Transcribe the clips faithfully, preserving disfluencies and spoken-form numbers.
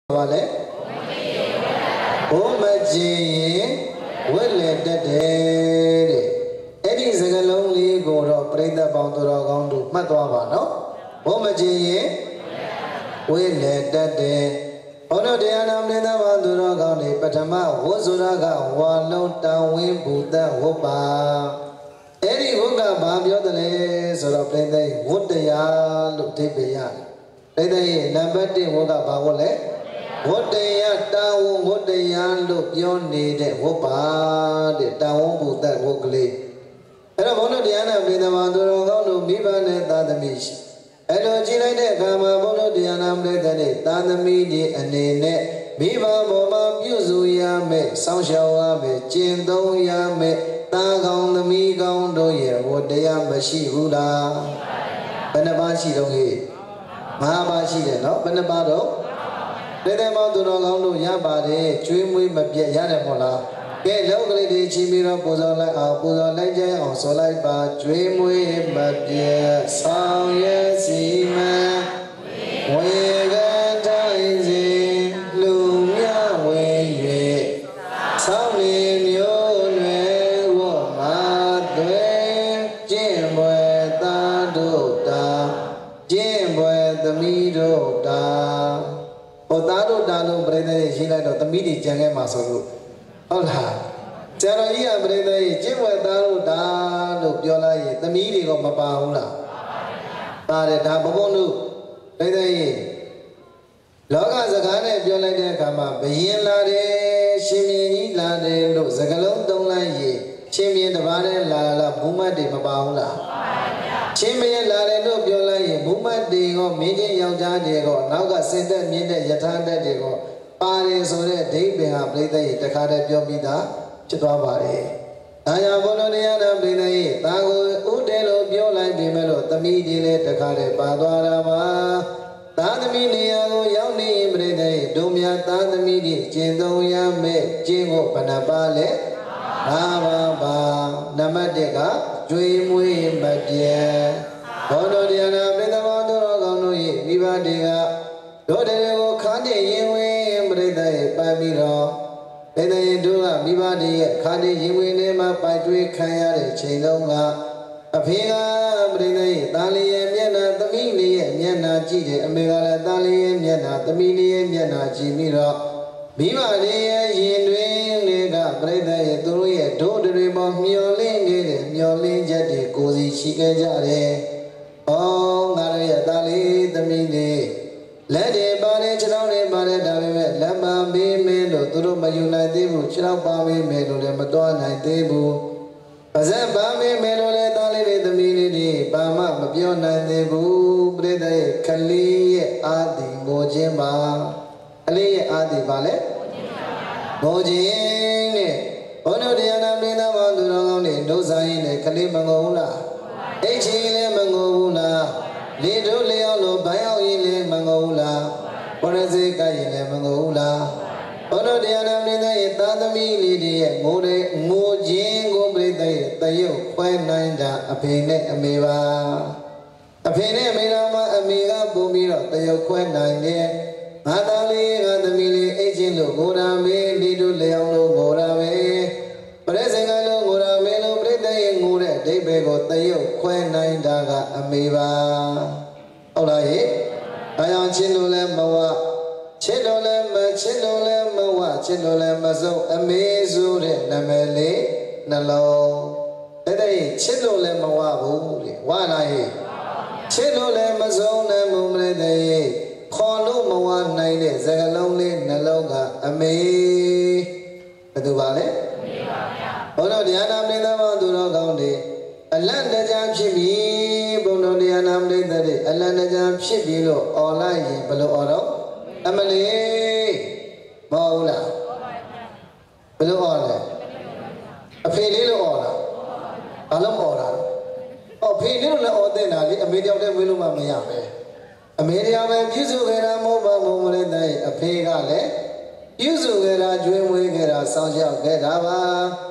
ဘာလဲဘုမကျင်ရင်ဝက်လက်တတ်တယ်တဲ့အဲ့ဒီစကားလုံးလေးကိုတော့ပြိဿပေါင်းတော်ကောင်းတို့မှတ်သွားပါနော်ဘုမကျင်ရင်ဝက်လက်တတ်တယ်ဘုန်းတော်တရားနာမင်းသားပေါင်းတော်ကောင်းတွေပထမဝတ်ဆိုတာကဝါလုံးတန်ဝင်းဘူတဝတ်ပါအဲ့ဒီဝတ်ကဘာပြောတယ်လဲဆိုတော့ပြိဿဝတ်တရားလို့အဓိပ္ပာယ်ရတယ်ပြိဿရဲ့နံပါတ်တစ်ဝတ်ကဘာဝတ်လဲဝတ္တရားတာဝဝတ္တရားလို့ပြောနေတဲ့ဝတ်ပါတဲ့တာဝဘုဒ္ဓဝတ်ကလေးအဲ့တော့ဘုန်းတော်တရားနာပြည်တော်သူတော်ကောင်းတို့မိဘနဲ့သာသမီရှိအဲ့လိုကြည်လိုက်တဲ့အခါမှာဘုန်းတော်တရားနာပြည်တော်နဲ့သာသမီတွေအနေနဲ့မိဘပေါ်မှာပြုစုရမယ်စောင့်ရှောက်ရမယ်ကျင့်သုံးရမယ်တာကောင်းသမီးကောင်းတို့ရဲ့ဝတ္တရားမရှိဘူးလားဘယ်နှပါးရှိတော့ဟဲ့မဟာပါရှိတယ်နော်ဘယ်နှပါးတော့တဲ့တဲ့မောင်သူတော်ကောင်းတို့ရပါတယ်ကျွေးမွေးမပြတ်ရတယ်မို့လားကဲလောက်ကလေးတွေချီပြီးတော့ပူဇော်လိုက်အောင်ပူဇော်လိုက်ကြအောင်ဆိုလိုက်ပါကျွေးမွေးမပြတ်ဆောင်ရစီမံဝေကတိုင်းစီလူမြဝေ၍ဆောင်းနေမျိုးတွေဝတ်မာတွေကျင့်ပွဲသားတို့တာကျင့်ပွဲသမီးတို့တာဟိုသားတို့တာလို့ပြိဿရေးရှိလိုက်တော့သမီးတွေကြံခဲ့မှာဆိုလို့ဟုတ်လားကျန်တော်ကြီးကပြိဿရေးကျင့်ဝဲသားတို့တာလို့ပြောလိုက်ရင်သမီးတွေကမပါဘူးလားပါတယ်ဒါဘုံဘုံတို့ပြိဿရေးလောကစကားနဲ့ပြောလိုက်တဲ့အခါမှာဘယင်လာတယ်ရှင်မြင်းကြီးလာတယ်လို့စကားလုံးသုံးလိုက်ရင်ရှင်မြင်းတစ်ပါးနဲ့လာလာဘုမတ်တွေမပါဘူးလားချင်းမရလာတယ်လို့ပြောလိုက်ရင်ဘုမတ်တွေကမင်းချင်းယောက်ျားတွေကနောက်ကစင်သက်မြင့်တဲ့ယထာတက်တွေကပါတယ်ဆိုတဲ့ဒိဋ္ဌိဟာပြိဿရဲ့တခါတည်းပြောပြီးသားဖြစ်သွားပါတယ်။ဒါကြောင့်ဘုလိုတရားတော်ပြိဿရဲ့ဒါကိုဥတဲလို့ပြောလိုက်ပြီမဲ့လို့သမီးကြီးလည်းတခါတည်းပါသွားတာပါ။သာသမီနေရာကိုရောက်နေရင်ပြိဿရဲ့ဒုမြတ်သာသမီတွေကျင့်သုံးရမယ်ကျင့်ကိုဘဏ္ဍပါလေ။ဘာဘာဘာနံပါတ်တစ်ကကျွေးမွေးမပြတ်ဘောတော်တရားနာပြိဿဘောတော်ကောင်းတို့၏မိဘတွေကတို့တွေကိုခါနေရင်ဝင်ပြိဿရဲ့ပတ်ပြီးတော့ပြိဿရဲ့တို့ကမိဘတွေရဲ့ခါနေရင်ဝင်ထဲမှာပိုက်တွေးခံရတဲ့ချိန်လုံးကအဖေကပြိဿရဲ့တာလီရဲ့မျက်နှာသမီးလေးရဲ့မျက်နှာကြည့်တယ်အမေကလည်းတာလီရဲ့မျက်နှာသမီးလေးရဲ့မျက်နှာကြည့်ပြီးတော့မိဘတွေရဲ့ရင်တွင်တွေကပြိဿရဲ့သူတို့ရဲ့ဒုတွေပေါ်မျောလင်းနေတဲ့မျောလင်းချက်တွေကိုယ်စီရှိခဲ့ကြတယ်။အော်ငါတို့ရဲ့တာလေးသမီးလေးလက်တွေပါတယ်ခြေထောက်တွေပါတယ်ဒါပေမဲ့လက်မပေးမင်းလို့သူတို့မယူနိုင်သေးဘူးခြေထောက်ပါပေးမယ်လို့လည်းမတော်နိုင်သေးဘူး။ပါဇက်ပါပေးမယ်လို့လည်းတာလေးတွေသမီးလေးတွေဘာမှမပြောနိုင်သေးဘူးပြိဿရဲ့ခလေးရဲ့အာတိငိုခြင်းပါခလေးရဲ့အာတိပါလေငိုခြင်းနဲ့ဘုန်းတော်တရားနာမင်းသားပေါင်းသူတော်ကောင်းတွေဒုစရိုင်းနဲ့ခလေးမငိုဘူးလားအိတ်ချီလည်းမငိုဘူးလားလေတို့လျောက်လို့ဘိုင်းအောင်ရင်လည်းမငိုဘူးလားဘရဇေကရင်လည်းမငိုဘူးလားဘုန်းတော်တရားနာမင်းသားရဲ့သာသမီလေးတွေရဲ့ငိုတဲ့ငိုခြင်းကိုပြိဿရဲ့တရုပ်ခွဲနိုင်တာအဖေနဲ့အမေပါအဖေနဲ့အမေတော်မှာအမေကပုံပြီးတော့တရုပ်ခွဲနိုင်တယ်ငါသားလေးငါသမီးလေးအိတ်ချင်းလို့ငိုတာမေးဒီတို့လျောက်လို့ငိုတာမေးပရိသေကလို့ငိုတာမေးလို့ပြိဿရဲ့ငိုတဲ့အဓိပ္ပာယ်ကိုတရုပ်ခွဲနိုင်တာကအမေပါဟုတ်လားဟဲ့အဲကြောင့်ချစ်လို့လည်းမဝချစ်လို့လည်းမချစ်လို့လည်းမဝချစ်လို့လည်းမစုံအမေဆိုတဲ့နာမည်လေးနှလုံးအဲ့ဒါချစ်လို့လည်းမဝဘူးလေဝလားဟဲ့ချစ်လို့လည်းမစုံနိုင်ဘူးပြိဿရဲ့ခေါ်လို့မဝနိုင်တဲ့စကားလုံးလေးနှလုံးကအမေဘယ်သူပါလဲအမေပါဗျာဘုန်းတော်တရားနာပရိသတ်ပေါင်းသူတော်ကောင်းတွေအလန့်တကြားဖြစ်ပြီဘုန်းတော်တရားနာပရိသတ်တွေအလန့်တကြားဖြစ်ပြီလို့អော်လိုက်ရင်ဘယ်လိုអော်တော့အမလေးမဟုတ်ဘူးလားဘယ်လိုអော်လဲအဖေလေးလို့អော်လားဘာလို့អော်တာအော်ဖေလေးလို့လည်းអော်တဲ့တာလေအမေတယောက်တည်းဝေးလို့မှမရပဲအမေတရားပဲပြုစုခဲ့တာမဟုတ်ပါဘူးမလေးတဲ့အဖေကလည်းပြုစုခဲ့တာကျွေးမွေးခဲ့တာစောင့်ရှောက်ခဲ့တာပါ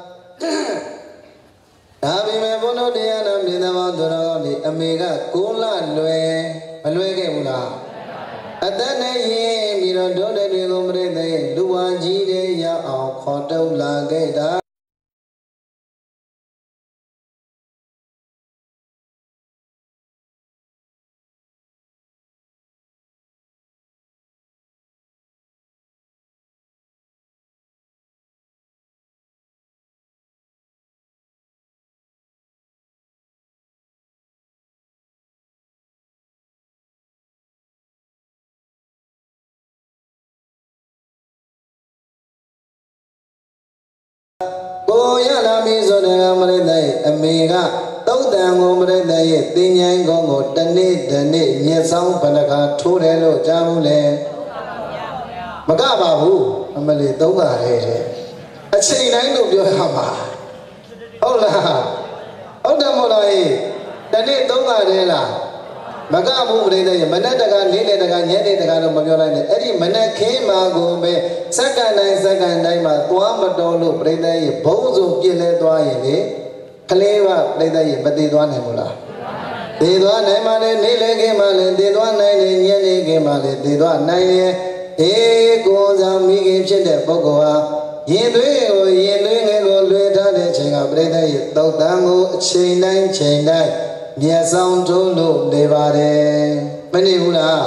ဒါပေမဲ့ဘုန်းတော်တရားနာမြင်သဘောသူတော်ကောင်းဒီအမေကကိုလလွယ်မလွယ်ခဲ့ဘူးလားအတနဲ့ရင်ပြီးတော့ဒုတဲ့တွေကိုပြိဿရဲ့လူဝါကြီးတဲ့ရအောင်ခေါ်ထုတ်လာခဲ့တာကိုရလာပြီဆိုတဲ့မရိတ္တရဲ့အမေကသုတ်တန်ကိုမရိတ္တရဲ့တင်ញိုင်းကုန်းကိုတနေ့တနေ့ညက်ဆောင်ဘဏ္ဍာထိုးတယ်လို့ကြားဘူးလေမကပါဘူးအမလီသုံးပါလေတဲ့အချိန်တိုင်းလို့ပြောရမှာဟုတ်လားဟုတ်တယ်မို့လားတနေ့သုံးပါလေလားမကဘူးပြိတ္တရဲ့မနက်တကနေ့လေတကညနေတကတော့မပြောလိုက်နဲ့အဲ့ဒီမနက်ခင်းမှာကိုပဲစက္ကန့်တိုင်းစက္ကန့်တိုင်းမှာသွားမတော်လို့ပြိတ္တရဲ့ဘုံစုံပြစ်လဲသွားရင်လေကလေးကပြိတ္တရဲ့မတည်သွားနိုင်ဘူးလားတည်သွားနိုင်ပါလေနေ့လေခင်းမှာလေတည်သွားနိုင်တယ်ညနေခင်းမှာလေတည်သွားနိုင်တယ်အေးကိုယ်ဆောင်မိခင်ဖြစ်တဲ့ပုဂ္ဂိုလ်ဟာရင်သွေးကိုရင်သွေးငယ်ကိုလွှဲထားတဲ့ချိန်ကပြိတ္တရဲ့သုတ်တန်ကိုအချိန်တိုင်းချိန်တိုင်းမျက်စောင်းထိုးလို့နေပါတယ်မနေဘူးလား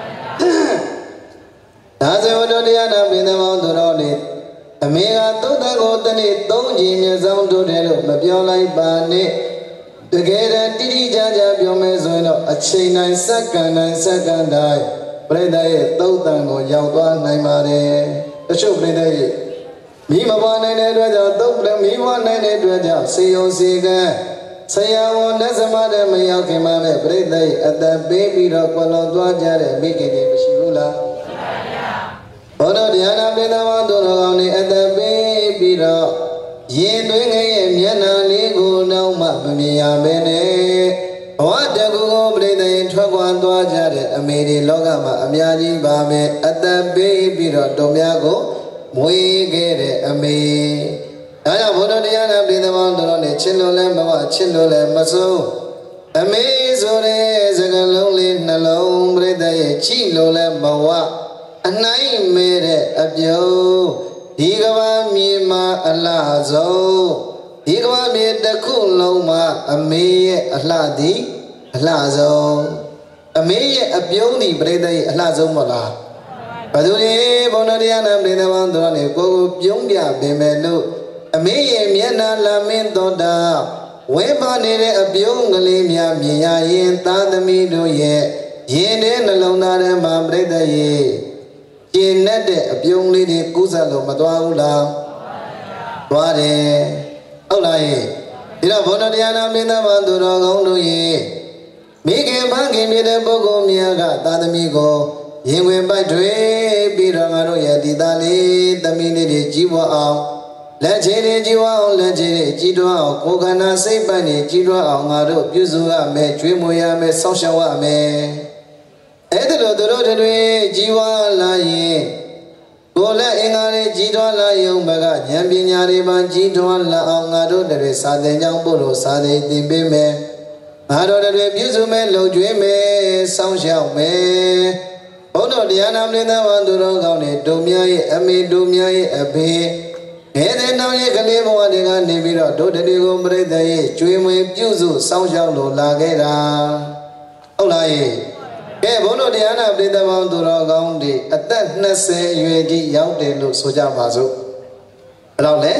ဒါဆိုတော့တရားနာပင်သမောင်းတို့တော်လေအမေကသုတ်တန်ကိုတနေ့သုံးချိန်မျက်စောင်းထိုးတယ်လို့မပြောလိုက်ပါနဲ့တကယ်တမ်းတိတိကျကျပြောမယ်ဆိုရင်တော့အချိန်တိုင်းစက္ကန့်တိုင်းစက္ကန့်တိုင်းပြိတ္တရဲ့သုတ်တန်ကိုရောက်သွားနိုင်ပါတယ်တချို့ပြိတ္တရဲ့မိမပွားနိုင်တဲ့အတွက်ကြောင့်သုတ်ပြမိဘွားနိုင်တဲ့အတွက်ကြောင့်စေယုံစေကံဆရာဝန်နဲ့စမတဲ့မရောက်ခင်မှာပဲပြိတ္တရဲ့အသက်ပေးပြီးတော့ကွယ်လွန်သွားကြတဲ့မိခင်တွေမရှိဘူးလားရှိပါဗျာဘုရားတရားနာပိသမောတို့တော်ကောင်းတွေအသက်ပေးပြီးတော့ရင်သွေးငယ်ရဲ့မျက်နှာလေးကိုတော့မှမမြင်ရဘဲနဲ့ဘဝတကူကိုပြိတ္တရဲ့ထွက်ခွာသွားကြတဲ့အမေတွေလောကမှာအများကြီးပါမယ်အသက်ပေးပြီးတော့တို့များကိုမွေးခဲ့တဲ့အမေဒါကြောင့်ဘုရားတရားနာပိသမောတို့တော်နဲ့ချစ်လို့လည်းမဝချစ်လို့လည်းမစိုးအမေဆိုတဲ့စကားလုံးလေးနှလုံးပြိတ္တရဲ့ချစ်လို့လည်းမဝအနိုင်မဲတဲ့အပြုံးဒီကဘာမြေမှာအလှဆုံးဒီကဘာမြေတစ်ခုလုံးမှာအမေရဲ့အလှသည်အလှဆုံးအမေရဲ့အပြုံးဒီပြိတ္တရဲ့အလှဆုံးမလားဘယ်သူလဲဘုရားတရားနာပိသမောတို့တော်နဲ့ကိုကိုပြုံးပြပင်မဲ့လို့အမေရဲ့မျက်နှာလာမင်းတော်တာဝဲပါနေတဲ့အပြုံးကလေးများမြင်ရရင်သားသမီးတို့ရဲ့ရင်ထဲနှလုံးသားထဲမှာပြိတ္တရဲ့ကျင်နဲ့တဲ့အပြုံးလေးတွေကူးဆက်လို့မသွားဘူးလားသွားတယ်ဟုတ်လားရဲ့ဒီတော့ဘုရားတရားနာမင်းသားဘာသူတော်ကောင်းတို့ရဲ့မိခင်ဖခင်ဖြစ်တဲ့ပုဂ္ဂိုလ်များကသားသမီးကိုရင်ဝင်ပိုက်ထွေးပြီးတော့ငါတို့ရဲ့ဒီသားလေးသမီးလေးတွေကြီးပွားအောင်လက်ချေတွေကြီးပွားအောင်လက်ချေတွေကြီးထွားအောင်ကိုယ်ခန္ဓာစိတ်ပိုင်းတွေကြီးထွားအောင်ငါတို့ပြုစုရမယ်ကျွေးမွေရမယ်စောင့်ရှောက်ရမယ်အဲ့ဒါလို့တို့တွေကြီးပွားလာရင်ကိုယ်လက်အင်္ဂါတွေကြီးထွားလာရုံဘကဉာဏ်ပညာတွေပါကြီးထွားလာအောင်ငါတို့တွေစာသင်ကြောင်းပို့လို့စာသင်သင်ပေးမယ်ငါတို့တွေပြုစုမယ်လှုပ်ကျွေးမယ်စောင့်ရှောက်မယ်ဘုန်းတော်တရားနာမင်းသားဘာသူတော်ကောင်းတွေဒုံမြရဲ့အမေဒုံမြရဲ့အဖေငယ်တဲ့တောင်ရဲ့ကလေးဘဝတွေကနေပြီးတော့ဒုတတိကိုပြိတ္တရဲ့ကျွေးမွေးပြုစုစောင့်ရှောက်လို့လာခဲ့တာဟုတ်လားရဲ့ကဲဘုန်းတော်တရားနာပြိတ္တပေါင်းသူတော်ကောင်းတွေအသက်နှစ်ဆယ်အရွယ်ကြီးရောက်တယ်လို့ဆိုကြပါစို့ဘယ်တော့လဲ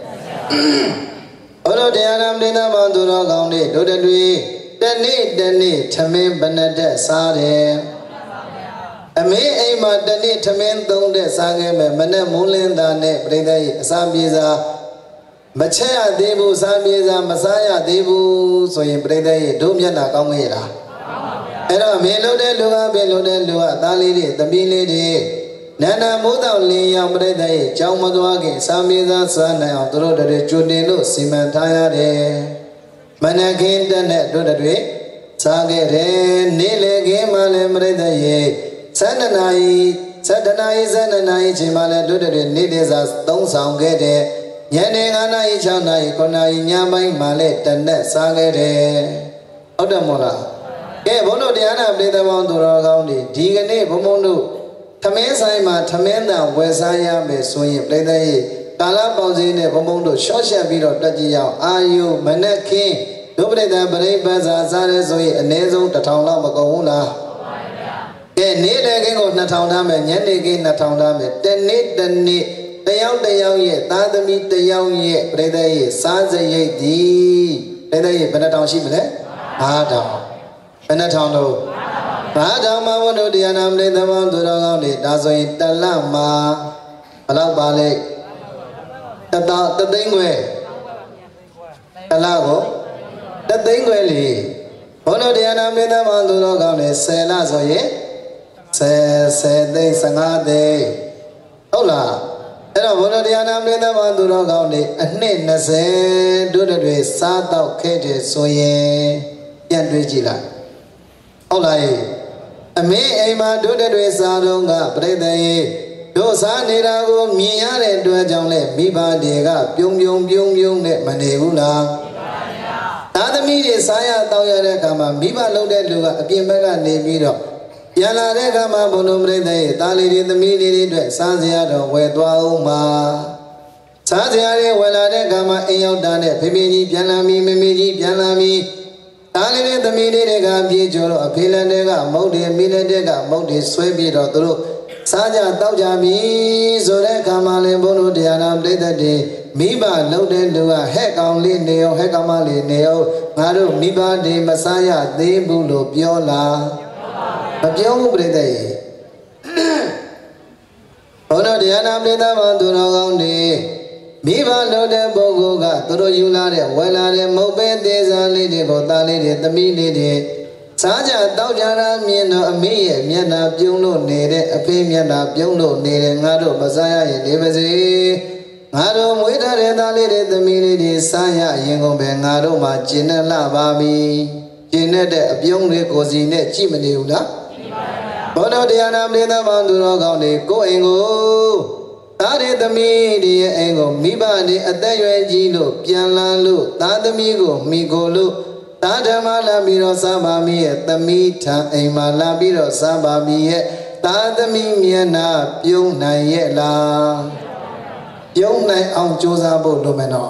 ဘုန်းတော်တရားနာပြိတ္တပေါင်းသူတော်ကောင်းတွေဒုတတိတနေ့တနေ့ထမင်းဘဏ္ဍတက်စားတယ်အမေအိမ်မှာတနေ့ထမင်းသုံးတဲ့စားခဲ့မယ်မနဲ့မိုးလင်းသားနဲ့ပြိတ္တရဲ့အစာပြေစာမချက်ရသေးဘူးစားပြေစာမစားရသေးဘူးဆိုရင်ပြိတ္တရဲ့ဒုမျက်နှာကောင်းခဲ့လားအဲ့တော့မေလို့တဲ့လူကပဲလို့တဲ့လူကသားလေးတွေသမီးလေးတွေနန္ဒမိုးတော်လင်းရောက်ပြိတ္တရဲ့ကြောင်းမသွားခင်စားပြေစာစားနိုင်အောင်တို့တွေကြိုတင်လို့စီမံထားရတယ်မနက်ခင်းတက်တဲ့တို့တွေစားခဲ့တယ်နေ့လေခင်းမှလည်းပြိတ္တရဲ့ဆန္ဒနာယီဆန္ဒနာယီဆန္ဒနာယီချိန်မှလည်းတို့တွေနေတဲ့စာသုံးဆောင်ခဲ့တယ်ညနေငါးနာရီ၆နာရီခုနှစ်နာရီညပိုင်းမှလည်းတနက်စားခဲ့တယ်ဟုတ်တယ်မို့လားကဲဘုန်းတော်တရားနာပရိသတ်ပေါင်းသူတော်ကောင်းတွေဒီကနေ့ဘုံဘုံတို့ထမင်းဆိုင်မှာထမင်းတန်ဝယ်စားရမယ်ဆိုရင်ပရိသတ်ရဲ့ကာလပေါင်းစည်းနဲ့ဘုံဘုံတို့ရှော့ရှက်ပြီးတော့တက်ကြည့်ရအောင်အာယုမနဲ့ခင်းဒုပရိသတ်ပရိပတ်စာစားရဲဆိုရင်အနည်းဆုံးတစ်ထောင်လောက်မကုန်ဘူးလားကဲနေ့တည်းကင်းကိုနှစ်ထောင်ထားမယ်ညနေကင်းနှစ်ထောင်ထားမယ်တနေ့တနေ့တယောက်တယောက်ရဲ့သားသမီးတယောက်ရဲ့ပရိသတ်ရဲ့စားစရိတ်ဒီပရိသတ်ရဲ့ဘယ်နှထောင်ရှိမလဲငါးထောင်ဘယ်နှထောင်တော့ဘာထောင်မှာဘုန်းတော်တရားနာပရိသတ်ပေါင်းသူတော်ကောင်းတွေဒါဆိုရင်တလမှာဘယ်လောက်ပါလဲတတောတသိန်းခွဲတလကိုတသိန်းခွဲလေဘုန်းတော်တရားနာပရိသတ်ပေါင်းသူတော်ကောင်းတွေဆယ်လဆိုရင်ဆယ်ဆယ်သိန်းဆယ်ငါးသိန်းဟုတ်လားအဲ့တော့ဘုန်းတော်တရားနာပရိသတ်ပေါင်းသူတော်ကောင်းတွေအနှစ်နှစ်ဆယ်တို့တွေစားတော့ခဲ့တယ်ဆိုရင်ပြန်တွေးကြည့်လိုက်ဟုတ်လားအမေအိမ်မှာတို့တွေစားတော့ကပြိတ္တရေတို့စားနေတာကိုမြင်ရတဲ့အတွက်ကြောင့်လေမိဘတွေကပြုံပြုံပြုံပြုံနဲ့မနေဘူးလားသာသမီတွေစားရတောက်ရတဲ့အခါမှာမိဘလုပ်တဲ့လူကအပြင်ဘက်ကနေပြီးတော့ပြန်လာတဲ့အခါမှာဘုံလုံးပြိတ္တရေသားလေးတွေသမီးလေးတွေအတွက်စားစရာတော့ဝယ်သွားအောင်ပါစားစရာတွေဝယ်လာတဲ့အခါမှာအိမ်ရောက်တာနဲ့ဖေဖေကြီးပြန်လာပြီမေမေကြီးပြန်လာပြီသားလေးတွေသမီးလေးတွေကပြေးကြော်တော့အဖေလည်းတွေကမုတ်တွေမိလည်းတွေကမုတ်တွေဆွဲပြီးတော့သူတို့စားကြတောက်ကြပြီဆိုတဲ့အခါမှာလည်းဘုန်းတော်တရားနာပရိသတ်တွေမိဘလှုပ်တဲ့လူကဟဲ့ကောင်လေးနေအောင်ဟဲ့ကောင်မလေးနေအောင်ငါတို့မိဘတွေမစားရသေးဘူးလို့ပြောလားမပြောဘူးပရိသတ်ရေဘုန်းတော်တရားနာပရိသတ်ပေါင်းသူတော်ကောင်းတွေမိဘလို့တဲ့ပုဂ္ဂိုလ်ကသူတို့ယူလာတဲ့ဝယ်လာတဲ့မုတ်ပဲသေးစားလေးတွေကိုသားလေးတွေသမီးလေးတွေစားကြတောက်ကြတာမြင်တော့အမေရဲ့မျက်နှာပြုံးလို့နေတဲ့အဖေမျက်နှာပြုံးလို့နေတဲ့ငါတို့မစားရရင်နေပါစေငါတို့မွေးထားတဲ့သားလေးတွေသမီးလေးတွေစားရရင်ကုန်ပဲငါတို့မှကျင်နဲ့လှပါပြီကျင်နဲ့တဲ့အပြုံးတွေကိုစီနဲ့ကြည့်မနေဘူးလားဘုရားတရားနာပရိသတ်ပေါင်းသူတော်ကောင်းတွေကိုအိမ်ကိုသားရသမီးတွေရဲ့အိမ်ကိုမိဘတွေအသက်ရွယ်ကြီးလို့ပြန်လာလို့သားသမီးကိုမိကိုလို့သားဓမ္မလာပြီးတော့စားပါမီးရဲ့သမီးထံအိမ်မှာလာပြီးတော့စားပါမီးရဲ့သားသမီးမျက်နှာပြုံးနိုင်ရဲ့လားပြုံးနိုင်အောင်ကြိုးစားဖို့လိုမယ်နော်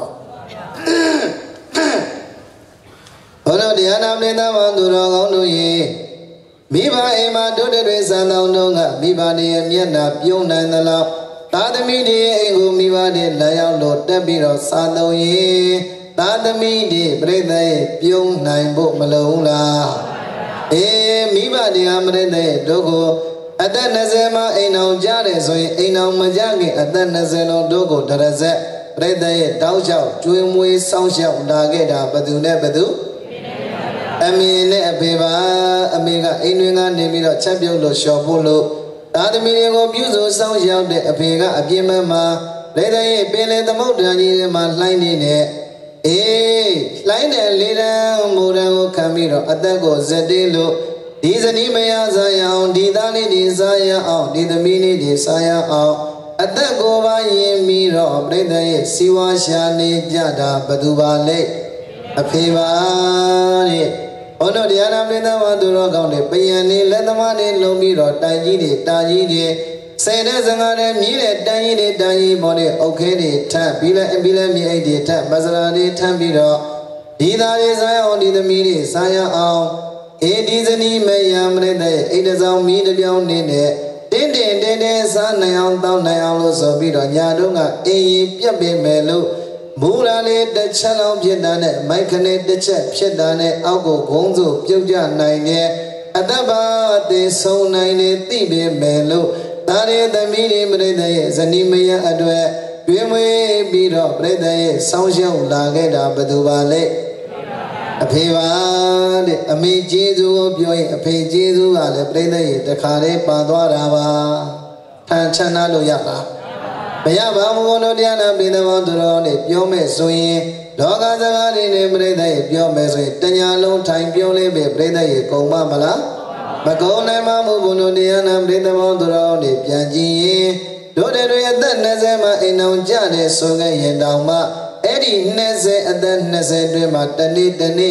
ဘုရားတရားနာပရိသတ်ပေါင်းသူတော်ကောင်းတို့ရေမိဘအိမ်မှာတို့တွေစံတော်တုံးကမိဘတွေရဲ့မျက်နှာပြုံးနိုင်သလားသားသမီးတွေအိမ်ကိုမိဘတွေလာရောက်လို့တက်ပြီးတော့စားသုံးရင်သားသမီးတွေပြိတ္တရဲ့ပြုံးနိုင်ဖို့မလုံးလားအေးမိဘတွေဟာပြိတ္တရဲ့တို့ကိုအသက်၂၀မှာအိမ်အောင်ကြတယ်ဆိုရင်အိမ်အောင်မကြခင်အသက်၂၀လုံးတို့ကိုတရဇက်ပြိတ္တရဲ့တောက်လျှောက်ကျွေးမွေးစောင့်ရှောက်လာခဲ့တာဘယ်သူနဲ့ဘယ်သူအမေနဲ့အဖေပါအမေကအိမ်တွင်ကနေပြီးတော့ချက်ပြုတ်လို့လျှော်ဖို့လို့သားသမီးတွေကိုပြုစုစောင့်ရှောက်တဲ့အဖေကအပြင်းမဲ့မှာလက်တရဲ့ပင်လေသမုဒ္ဒရာကြီးထဲမှာလှိုင်းနေတဲ့အေးလှိုင်းတဲ့လေတန်းမူတန်းကိုခံပြီးတော့အသက်ကိုဇက်တေးလို့ဒီဇနီးမယားစားရအောင်ဒီသားလေးတွေစားရအောင်ဒီသမီးလေးတွေစားရအောင်အသက်ကိုပါရင်ပြီးတော့ပြိတ္တရဲ့စီဝါရှာနေကြတာဘယ်သူပါလဲအဖေပါတဲ့ဘုန်းတော်တရားနာပရိသတ်ပေါင်းသူတော်ကောင်းတွေပယံနေလက်သမားတွေလုံပြီးတော့တိုင်ကြီးတွေတာကြီးတွေဆယ်တဲ့စငါတဲ့မြည်တဲ့တိုင်ကြီးတွေတိုင်ကြီးပေါ်တဲ့အုတ်ခဲတွေထပ်ပြီးလဲပြီးလဲမြေအိတ်တွေထပ်မစရာတွေထပ်ပြီးတော့ဒီသားတွေစားရအောင်ဒီသမီးတွေစားရအောင်အေဒီဇနီးမယံမရတဲ့အိတ်တစောင်းမီးတစ်ပြောင်းနေနဲ့တင်းတင်းတင်းတင်းစားနိုင်အောင်တောင်းနိုင်အောင်လို့ဆိုပြီးတော့ညာတော့ကအေးရင်ပြတ်ပေမဲ့လို့မူလာလေးတစ်ချက်လုံးဖြစ်တာနဲ့မိုက်ခနဲ့တစ်ချက်ဖြစ်တာနဲ့အောက်ကိုဂုံးစုပြုတ်ကြနိုင်တဲ့အတ္တပါတေဆုံးနိုင်နေသိပေမဲ့လို့ဒါရီသမီးတွေပြိတ္တရဲ့ဇနီးမယံအတွက်တွင်မွေးပြီးတော့ပြိတ္တရဲ့ဆောင်းရှောက်လာခဲ့တာဘယ်သူပါလဲအဖေပါတဲ့အမေကျေးဇူးကိုပြောရင်အဖေကျေးဇူးကလည်းပြိတ္တရဲ့တခါတည်းပါသွားတာပါထန်ချမ်းသာလို့ရပါမရပါဘူးဘုန်းတော်တရားနာပရိသတ်ပေါင်းသူတော်တွေပြောမဲ့ဆိုရင်လောကစကားတွေနဲ့ပြိတ္တရဲ့ပြောမဲ့ဆိုရင်တညာလုံးထိုင်ပြောလေးပဲပြိတ္တရဲ့ကုန်ပါမလားမကုန်နိုင်ပါဘူးဘုန်းတော်တရားနာပရိသတ်ပေါင်းသူတော်တွေပြန်ကြည့်ရင်တို့တွေအသက်၂၀မှာအိမ်အောင်ကြတယ်ဆိုခဲ့ရင်တောင်မှအဲ့ဒီ၂၀အသက်၂၀တွင်မှာတနေ့တနေ့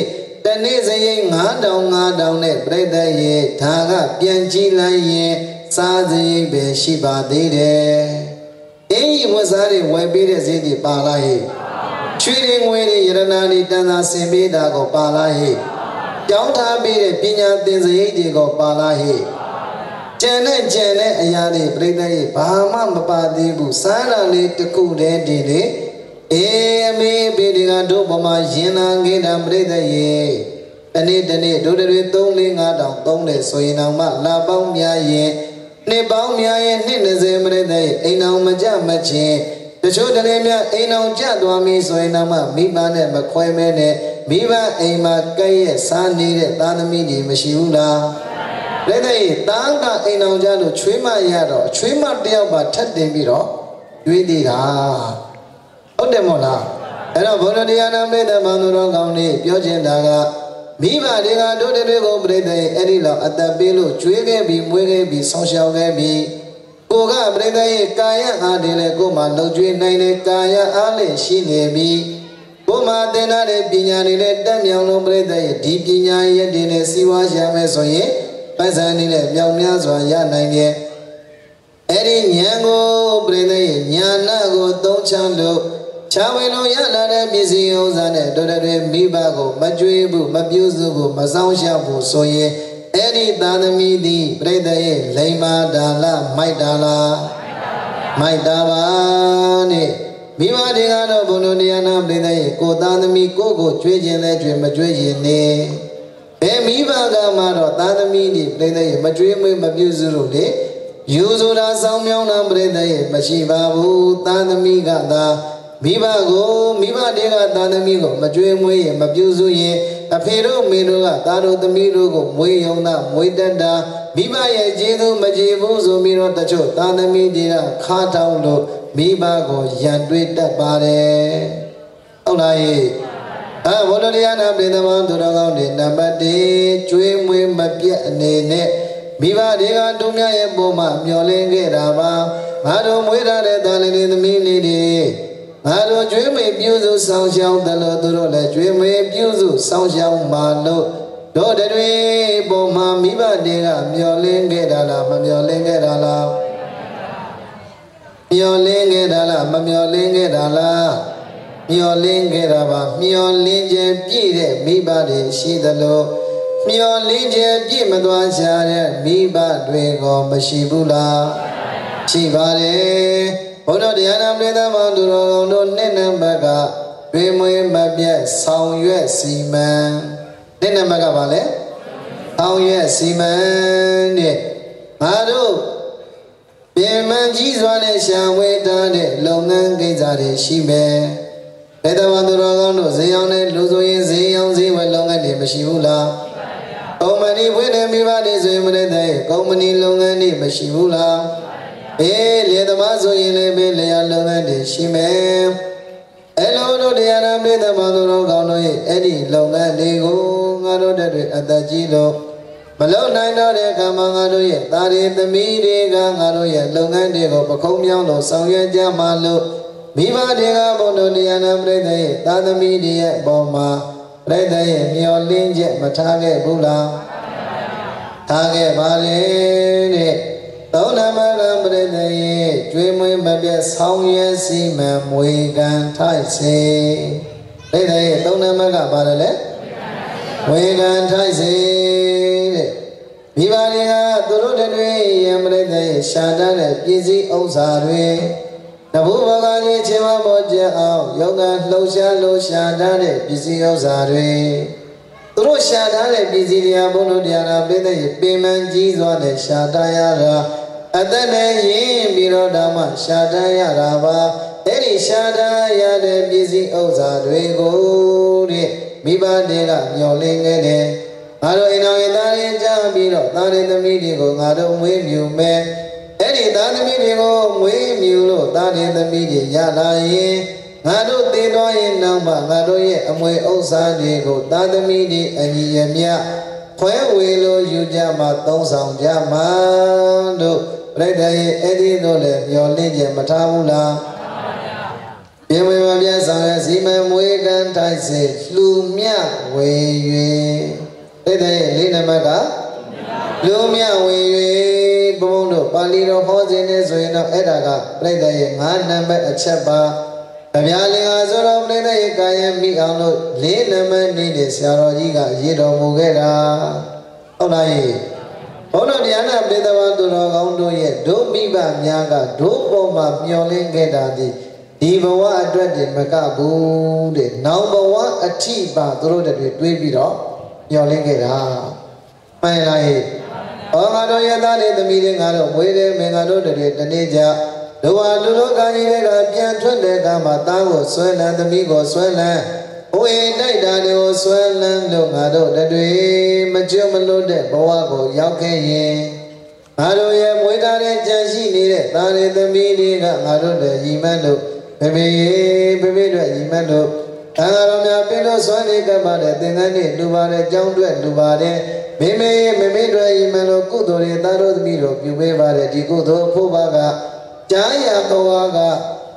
တနေ့စရိတ်ငါးတောင်ငါးတောင်နဲ့ပြိတ္တရဲ့ဒါကပြန်ကြည့်လိုက်ရင်စားစရိတ်ပဲရှိပါသေးတယ်အင်းကြီးဝတ်စားတွေဝယ်ပေးတဲ့ဈေးတွေပါလားဟဲ့ချွေတွေငွေတွေယရနာတွေတန်သာဆင်ပေးတာကိုပါလားဟဲ့ကြောင်းထားပေးတဲ့ပညာသင်စရိတ်တွေကိုပါလားဟဲ့ကျန်တဲ့ကျန်တဲ့အရာတွေပြိတ္တရဲ့ဘာမှမပါသေးဘူးစားတာလေးတစ်ခုတည်းတည်းလေအေးအမေဘေဒီကတို့ပမာရင်နာငေးတာပြိတ္တရဲ့တနေ့တနေ့တို့တွေသုံးလေးငါးတောင်သုံးတယ်ဆိုရင်တော့မှလာပေါင်းများရင်နှစ်ပေါင်းများရင်နှစ်၂၀ပြိတ္တရဲ့အိမ်အောင်မကြမချင်းတချို့တည်းများအိမ်အောင်ကြသွားပြီဆိုရင်တော့မှမိဘနဲ့မခွဲမဲနဲ့မိဘအိမ်မှာကဲ့ရဲ့စားနေတဲ့သားသမီးတွေမရှိဘူးလားပြိတ္တရဲ့တားကအိမ်အောင်ကြလို့ချွေးမရတော့ချွေးမတယောက်ပါထပ်တင်ပြီးတော့ရွေးသေးတာဟုတ်တယ်မို့လားအဲ့တော့ဘုရားတရားနာမေတ္တာမန္တတော်ကောင်းလေးပြောချင်တာကမိဘတွေကတို့တွေကိုပြိတ္တရဲ့အဲ့ဒီလောက်အသက်ပေးလို့ကျွေးခဲ့ပြီးမွေးခဲ့ပြီးဆောင်းရှောက်ခဲ့ပြီးကိုကပြိတ္တရဲ့ကာယအားတွေလည်းကိုမှလှုပ်ကြွေးနိုင်တဲ့ကာယအားလည်းရှိနေပြီးကိုမှသင်ထားတဲ့ပညာတွေလည်းတက်မြောင်လို့ပြိတ္တရဲ့ဒီပညာရည်တွေနဲ့စီးပွားရှာမယ်ဆိုရင်ပတ်စံနေနဲ့မြောင်များစွာရနိုင်တယ်အဲ့ဒီဉာဏ်ကိုပြိတ္တရဲ့ဉာဏ်ကိုသုံးချလို့ချာဝင်လို့ရလာတဲ့ပစ္စည်းဥစ္စာနဲ့တို့တွေမိဘကိုမကြွေးဘူးမပြုစုဘူးမဆောင်ရှောက်ဘူးဆိုရင်အဲ့ဒီသာသမီသည်ပြိတ္တရဲ့လိမ္မာဒါလမိုက်တာလားမိုက်တာပါနဲ့မိဘတွေကတော့ဘုံတို့တရားနာပြိတ္တရဲ့ကိုသာသမီကိုကိုကြွေးခြင်းနဲ့ကြွေးမကြွေးခြင်းနဲ့ဘယ်မိဘကမှတော့သာသမီဒီပြိတ္တရဲ့မကြွေးမွေးမပြုစုလို့လေယူဆိုတာစောင်းမြောင်းတာပြိတ္တရဲ့မရှိပါဘူးသာသမီကသာမိဘကိုမိဘတွေကသာသမီကိုမကြွေးမွေးရင်မပြုစုရင်အဖေတို့မေတို့ကသားတို့သမီးတို့ကိုမွေးယုံတာမွေးတတ်တာမိဘရဲ့ကျေးဇူးမကြည်ဘူးဆိုပြီးတော့တချို့သာသမီတွေကခါထောင်းလို့မိဘကိုရန်တွေးတတ်ပါတယ်ဟုတ်လားဟဲ့အဲဘုရားတရားနာပြည်သမသူတော်ကောင်းတွေနံပါတ်၁ကျွေးမွေးမပြတ်အနေနဲ့မိဘတွေကတို့များရဲ့ပုံမှာမျောလင်းခဲ့တာပါငါတို့မွေးထားတဲ့သားလေးတွေသမီးလေးတွေငါတို့ကျွေးမေပြုစုဆောင်ရှောင်းတယ်လို့သူတို့လည်းကျွေးမေပြုစုဆောင်ရှောင်းပါလို့တို့တွေပုံမှာမိဘတွေကမျောလင်းခဲ့တာလားမမျောလင်းခဲ့တာလားမျောလင်းခဲ့တာလားမမျောလင်းခဲ့တာလားမျောလင်းခဲ့တာပါမျောလင်းခြင်းပြည့်တဲ့မိဘတွေရှိတယ်လို့မျောလင်းခြင်းပြည့်မသွားချတဲ့မိဘတွေကမရှိဘူးလားရှိပါတယ်ဘုရားတရားနာပြည်သားမောင်သူတော်ကောင်းတို့နှစ်နံပါတ်ကတွင်မွေးမပြတ်ဆောင်ရွက်စီမံနှစ်နံပါတ်ကဘာလဲဆောင်ရွက်စီမံတဲ့ငါတို့ပြင်မှန်ကြီးစွာနဲ့ရှာဝေထားတဲ့လုပ်ငန်းကိစ္စတွေရှိမယ်ပြည်သားမောင်သူတော်ကောင်းတို့ဈေးရောက်တဲ့လူဆိုရင်ဈေးရောက်ဈေးဝယ်လုပ်ငန်းတွေမရှိဘူးလားကုမ္ပဏီဖွင့်တဲ့မိဘတွေဆိုရင်မတဲ့ကုမ္ပဏီလုပ်ငန်းတွေမရှိဘူးလားအေးလေသမားဆိုရင်လည်းပဲလျာလုပ်ငန်းတွေရှိမယ်အဲ့လိုတို့တရားနာပြည်သမသူတော်ကောင်းတို့ရဲ့အဲ့ဒီလုပ်ငန်းတွေကိုငါတို့တွေအသက်ကြီးလို့မလုံနိုင်တော့တဲ့အခါမှာငါတို့ရဲ့သားရည်သမီးတွေကငါတို့ရဲ့လုပ်ငန်းတွေကိုပခုံးမြောင်းလို့ဆောင်ရွက်ကြမှာလို့မိဘတွေကဘုံတို့တရားနာပြည်တဲ့ရဲ့သားသမီးတွေရဲ့အပေါ်မှာပြည်တဲ့ရဲ့မျောလင်းချက်မထားခဲ့ဘူးလားထားခဲ့ပါလေတဲ့သုံးနံပါတ်ကပြိတ္တရဲ့ကျွေးမွေးမပြတ်ဆောင်ရွက်စီမံမွေကံထိုက်စေပြိတ္တရဲ့သုံးနံပါတ်ကဘာလဲလဲမွေကံထိုက်စေတဲ့မိဘတွေကသူတို့တွေရံပြိတ္တရဲ့ရှာတတ်တဲ့ပစ္စည်းဥစ္စာတွေတဘုဘကကြီးချင်းမပေါ်ကြအောင်ယောဂလှုပ်ရှားလို့ရှာတတ်တဲ့ပစ္စည်းဥစ္စာတွေသူတို့ရှာထားတဲ့ပစ္စည်းတွေဘုန်းတော်တရားနာပြိတ္တရဲ့ပင်မကြီးစွာနဲ့ရှာတတ်ရတာအသက်နဲ့ရင်းပြီးတော့ဓမ္မရှာတတ်ရတာပါအဲ့ဒီရှာတတ်ရတဲ့ပစ္စည်းဥစ္စာတွေကိုတဲ့မိဘတွေကမျောလင်းခဲ့တယ်ငါတို့အိမ်တော်ရဲ့သားရင်းကြပြီးတော့သားရင်းသမီးတွေကိုငါတို့မွေးမြူမယ်အဲ့ဒီသားသမီးတွေကိုမွေးမြူလို့သားရင်းသမီးတွေရလာရင်ငါတို့တည်တော်ရင်နောက်မှငါတို့ရဲ့အမွေဥစ္စာတွေကိုသားသမီးတွေအညီအမျှခွဲဝေလို့ယူကြမှာသုံးဆောင်ကြမှာတို့ပြိတ္တရဲ့အဲ့ဒီတို့လည်းမျောလင့်ခြင်းမထားဘူးလားပြင်ဝေမပြတ်ဆောင်ရစီမံမွေးကန်းထိုက်စေလူမြဝေ၍တဲ့တဲ့လေးနံပါတ်ကလူမြဝေ၍ဘုံတို့ပါဠိတော်ဟောခြင်းနဲ့ဆိုရင်တော့အဲ့ဒါကပြိတ္တရဲ့ငါးနံပါတ်အချက်ပါဗျာလင်ဟာဆိုတော့ပြိတ္တရဲ့ကာယမိအောင်လို့လေးနံပါတ်နေတဲ့ဆရာတော်ကြီးကရေးတော်မူခဲ့တာဟုတ်လားဘုန်းတော်တရားနာပိဋကဝသူတော်ကောင်းတို့ရဲ့ဒုမိဘများကဒုပေါ်မှာမျောလင်းခဲ့တာဒီဒီဘဝအတွက်တည်းမကဘူးတဲ့နောင်ဘဝအထိပါသူတို့တွေတွေးပြီးတော့မျောလင်းခဲ့တာမှန်လားဟဲ့ဟောငါတို့ရသားတဲ့သမီးတွေငါတို့ဝေးတယ်မင်္ဂတို့တွေတနေ့ကြဒုဝလူလောကကြီးတွေကပြန်ထွက်တဲ့အခါမှာသားကိုဆွဲလန်းသမီးကိုဆွဲလန်းဝေတိုက်တာတွေကိုဆွဲလန်းလို့ငါတို့တွေမကျွတ်မလွတ်တဲ့ဘဝကိုရောက်ခဲ့ရင်ငါတို့ရဲ့မွေးထားတဲ့ကြံရှိနေတဲ့သားတွေသမီးတွေကငါတို့တွေညီမလို့ဖေဖေဖေဖေတို့ညီမလို့တန်ဃာတော်များပြလို့ဆွမ်းနေကြပါတဲ့သင်္ကန်းတွေလူပါတယ်ကြောင်းတွက်လူပါတယ်မေမေမေမေတို့ညီမလို့ကုသိုလ်တွေသားတို့သမီးတို့ပြုပေးပါတယ်ဒီကုသိုလ်ဖို့ပါကကြာရတော်က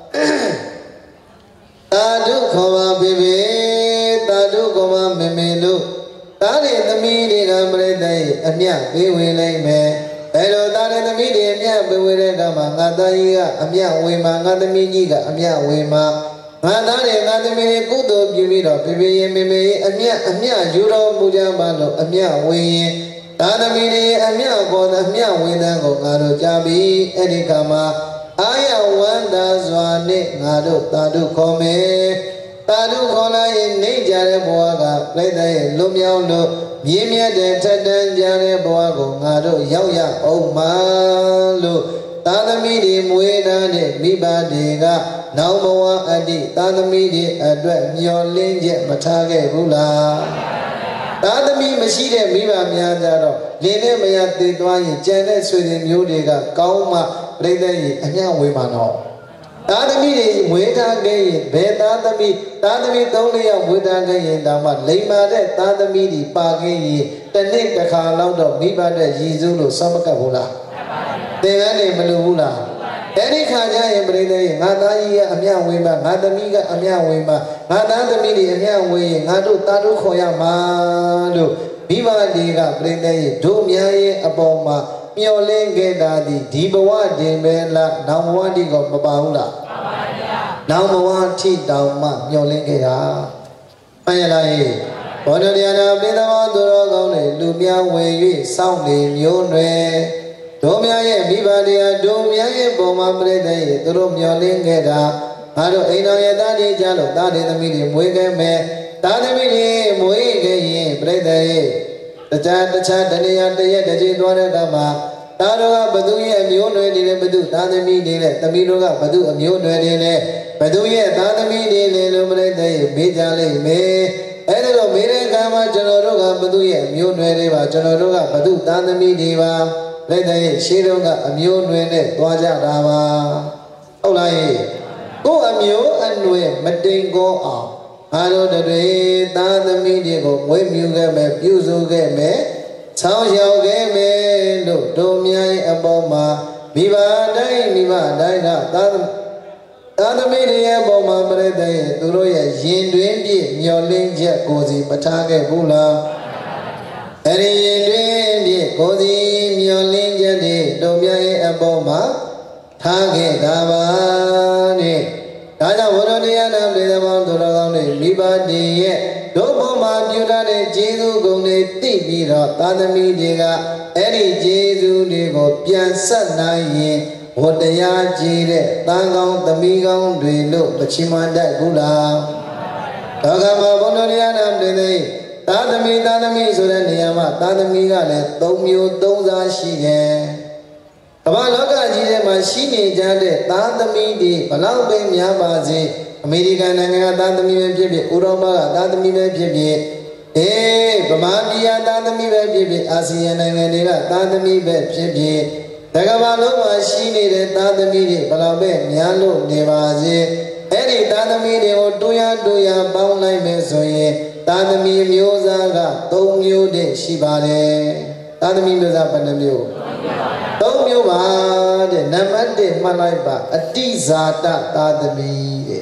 သာဓုခေါ်ပါဖေဖေသာဓုခေါ်ပါမေမေလို့သားတွေသမီးတွေကပြိတ္တရဲ့အမြတ်ပေးဝင်လိုက်မယ်အဲလိုသားတွေသမီးတွေအမြတ်ပေးဝင်တဲ့အခါမှာငါသားကြီးကအမြတ်ဝင်မှာငါသမီးကြီးကအမြတ်ဝင်မှာငါသားတွေငါသမီးတွေကုသိုလ်ပြုပြီးတော့ဖေဖေရဲ့မေမေရဲ့အမြတ်အမြတ်ယူတော်မူကြပါလို့အမြတ်ဝင်ရင်သားသမီးတွေအမြတ်ပေါ်တဲ့အမြတ်ဝင်တဲ့ကိုငါတို့ကြားပြီးအဲ့ဒီခါမှာအာယဝန္တာစွာနဲ့ငါတို့သာဓုခေါ်မယ်သာဓုခေါ်လိုက်ရင်နေကြတဲ့ဘဝကပြိတ္တရဲ့လွတ်မြောက်လို့မြင်းမြတ်တဲ့ထက်တန်းကြတဲ့ဘဝကိုငါတို့ရောက်ရအောင်ပါလို့သာသမီတွေမွေးထားတဲ့မိဘတွေကနောင်ဘဝအတ္တိသာသမီတွေအတွက်မျှော်လင့်ချက်မထားခဲ့ဘူးလားသာသမီမရှိတဲ့မိဘများကြတော့လင်းနဲ့မရတည်သွားရင်ကြံတဲ့ဆွေတွေမျိုးတွေကကောင်းမှပြိတ္တရဲ့အမြတ်ဝေမှာတော့သာသမီတွေမွေးထားခဲ့ရင်ဘယ်သာသမီသာသမီသုံးလေးယောက်မွေးထားခဲ့ရင်ဒါမှလိမ္မာတဲ့သာသမီတွေပါခဲ့ရင်တစ်နှစ်တစ်ခါလောက်တော့မိဘတဲ့ရည်စူးလို့စောမကပ်ဘူးလားသင်္ကန်းတွေမလိုဘူးလားအဲ့ဒီခါကျရင်ပြိတ္တရဲ့ငါသားကြီးကအမြတ်ဝေမှာငါသမီးကအမြတ်ဝေမှာငါသားသမီးတွေအမြတ်ဝေရင်ငါတို့သာဓုခေါ်ရမှာလို့မိဘတွေကပြိတ္တရဲ့တို့များရဲ့အပေါ်မှာမျောလင်းခဲ့တာဒီဒီဘဝတင်ပဲလားနောင်ဘဝတိကမပါဘူးလားပါပါဗျာနောင်ဘဝထိတောင်မှမျောလင်းခဲ့တာမှန်ရလားဟဲ့ဘောဓတရားနာပိသမောသူတော်ကောင်းတွေလူများဝင်၍စောင့်နေမျိုးနွယ်တို့များရဲ့မိဘတရားတို့များရဲ့ပုံမှာပြိတ္တရဲ့သူတို့မျောလင်းခဲ့တာငါတို့အိမ်တော်ရဲ့သားတွေကြလို့သားတွေသမီးတွေမွေးခဲ့မယ်သားသမီးတွေမွေးခဲ့ရင်ပြိတ္တရဲ့တခြားတခြားတနေရာတရက်တကြိမ်သွားတဲ့အခါမှာသားတို့ကဘသူရဲ့အမျိုးနွယ်တွေလဲဘသူသားသမီးတွေလဲသမီးတို့ကဘသူအမျိုးနွယ်တွေလဲဘသူရဲ့သားသမီးတွေလဲလို့ပြိတ္တရဲ့မေးကြလိမ့်မယ်အဲ့ဒါတော့မေးတဲ့အခါမှာကျွန်တော်တို့ကဘသူရဲ့အမျိုးနွယ်တွေပါကျွန်တော်တို့ကဘသူသားသမီးတွေပါပြိတ္တရဲ့ရှေးတော့ကအမျိုးနွယ်နဲ့သွားကြတာပါဟုတ်လားဟဲ့ကိုယ်အမျိုးအနွယ်မတိမ်ကောအောင်အားတို့တွေသားသမီးတွေကိုမွေးမြူခဲ့မယ်ပြုစုခဲ့မယ်ဆောင်းရောက်ခဲ့မယ်လို့တို့များရဲ့အပေါ်မှာမိဘတိုင်းမိဘတိုင်းကသားသားသမီးတွေရဲ့အပေါ်မှာပြိတ္တရဲ့သူတို့ရဲ့ရင်တွင်ပြည့်မျောလင်းချက်ကိုစီမထားခဲ့ဘူးလားအဲ့ဒီရင်တွင်ပြည့်ကိုစီမျောလင်းချက်တွေတို့များရဲ့အပေါ်မှာထားခဲ့တာပါတဲ့ဒါကြောင့်ဝရတရားနာပိသမောသူတော်ကောင်းတွေမိဘတည်ရဲ့တို့ဘုံမှာပြုထားတဲ့ကျေးဇူးဂုဏ်တွေသိပြီးတော့သာသမီတွေကအဲ့ဒီကျေးဇူးတွေကိုပြန်ဆက်နိုင်ရင်ဝတ္တရားကြီးတဲ့တန်ကောင်းသမီးကောင်းတွေလို့မချီးမွမ်းတတ်ဘူးလားဒါကမှဘုံတော်တရားနာပိသသာသမီသာသမီဆိုတဲ့နေရာမှာသာသမီကလည်းသုံးမျိုးသုံးစားရှိတယ်ကမ္ဘာလောကကြီးထဲမှာရှိနေကြတဲ့သားသမီးတွေဘလောက်ပဲများပါစေအမေရိကန်နိုင်ငံကသားသမီးပဲဖြစ်ဖြစ်ဥရောပကသားသမီးပဲဖြစ်ဖြစ်အေးဗမာပြည်ကသားသမီးပဲဖြစ်ဖြစ်အာဆီယံနိုင်ငံတွေကသားသမီးပဲဖြစ်ဖြစ်တကမ္ဘာလုံးမှာရှိနေတဲ့သားသမီးတွေဘလောက်ပဲများလို့နေပါစေအဲ့ဒီသားသမီးတွေကိုတူရတူရပေါင်းလိုက်မယ်ဆိုရင်သားသမီးမျိုးစားကသုံးမျိုးတည်းရှိပါတယ်သားသမီးမျိုးစားဘယ်နှမျိုးသုံးမျိုးပါတဲ့နံပါတ်တစ်မှတ်လိုက်ပါအတိဇာတသာသမီတဲ့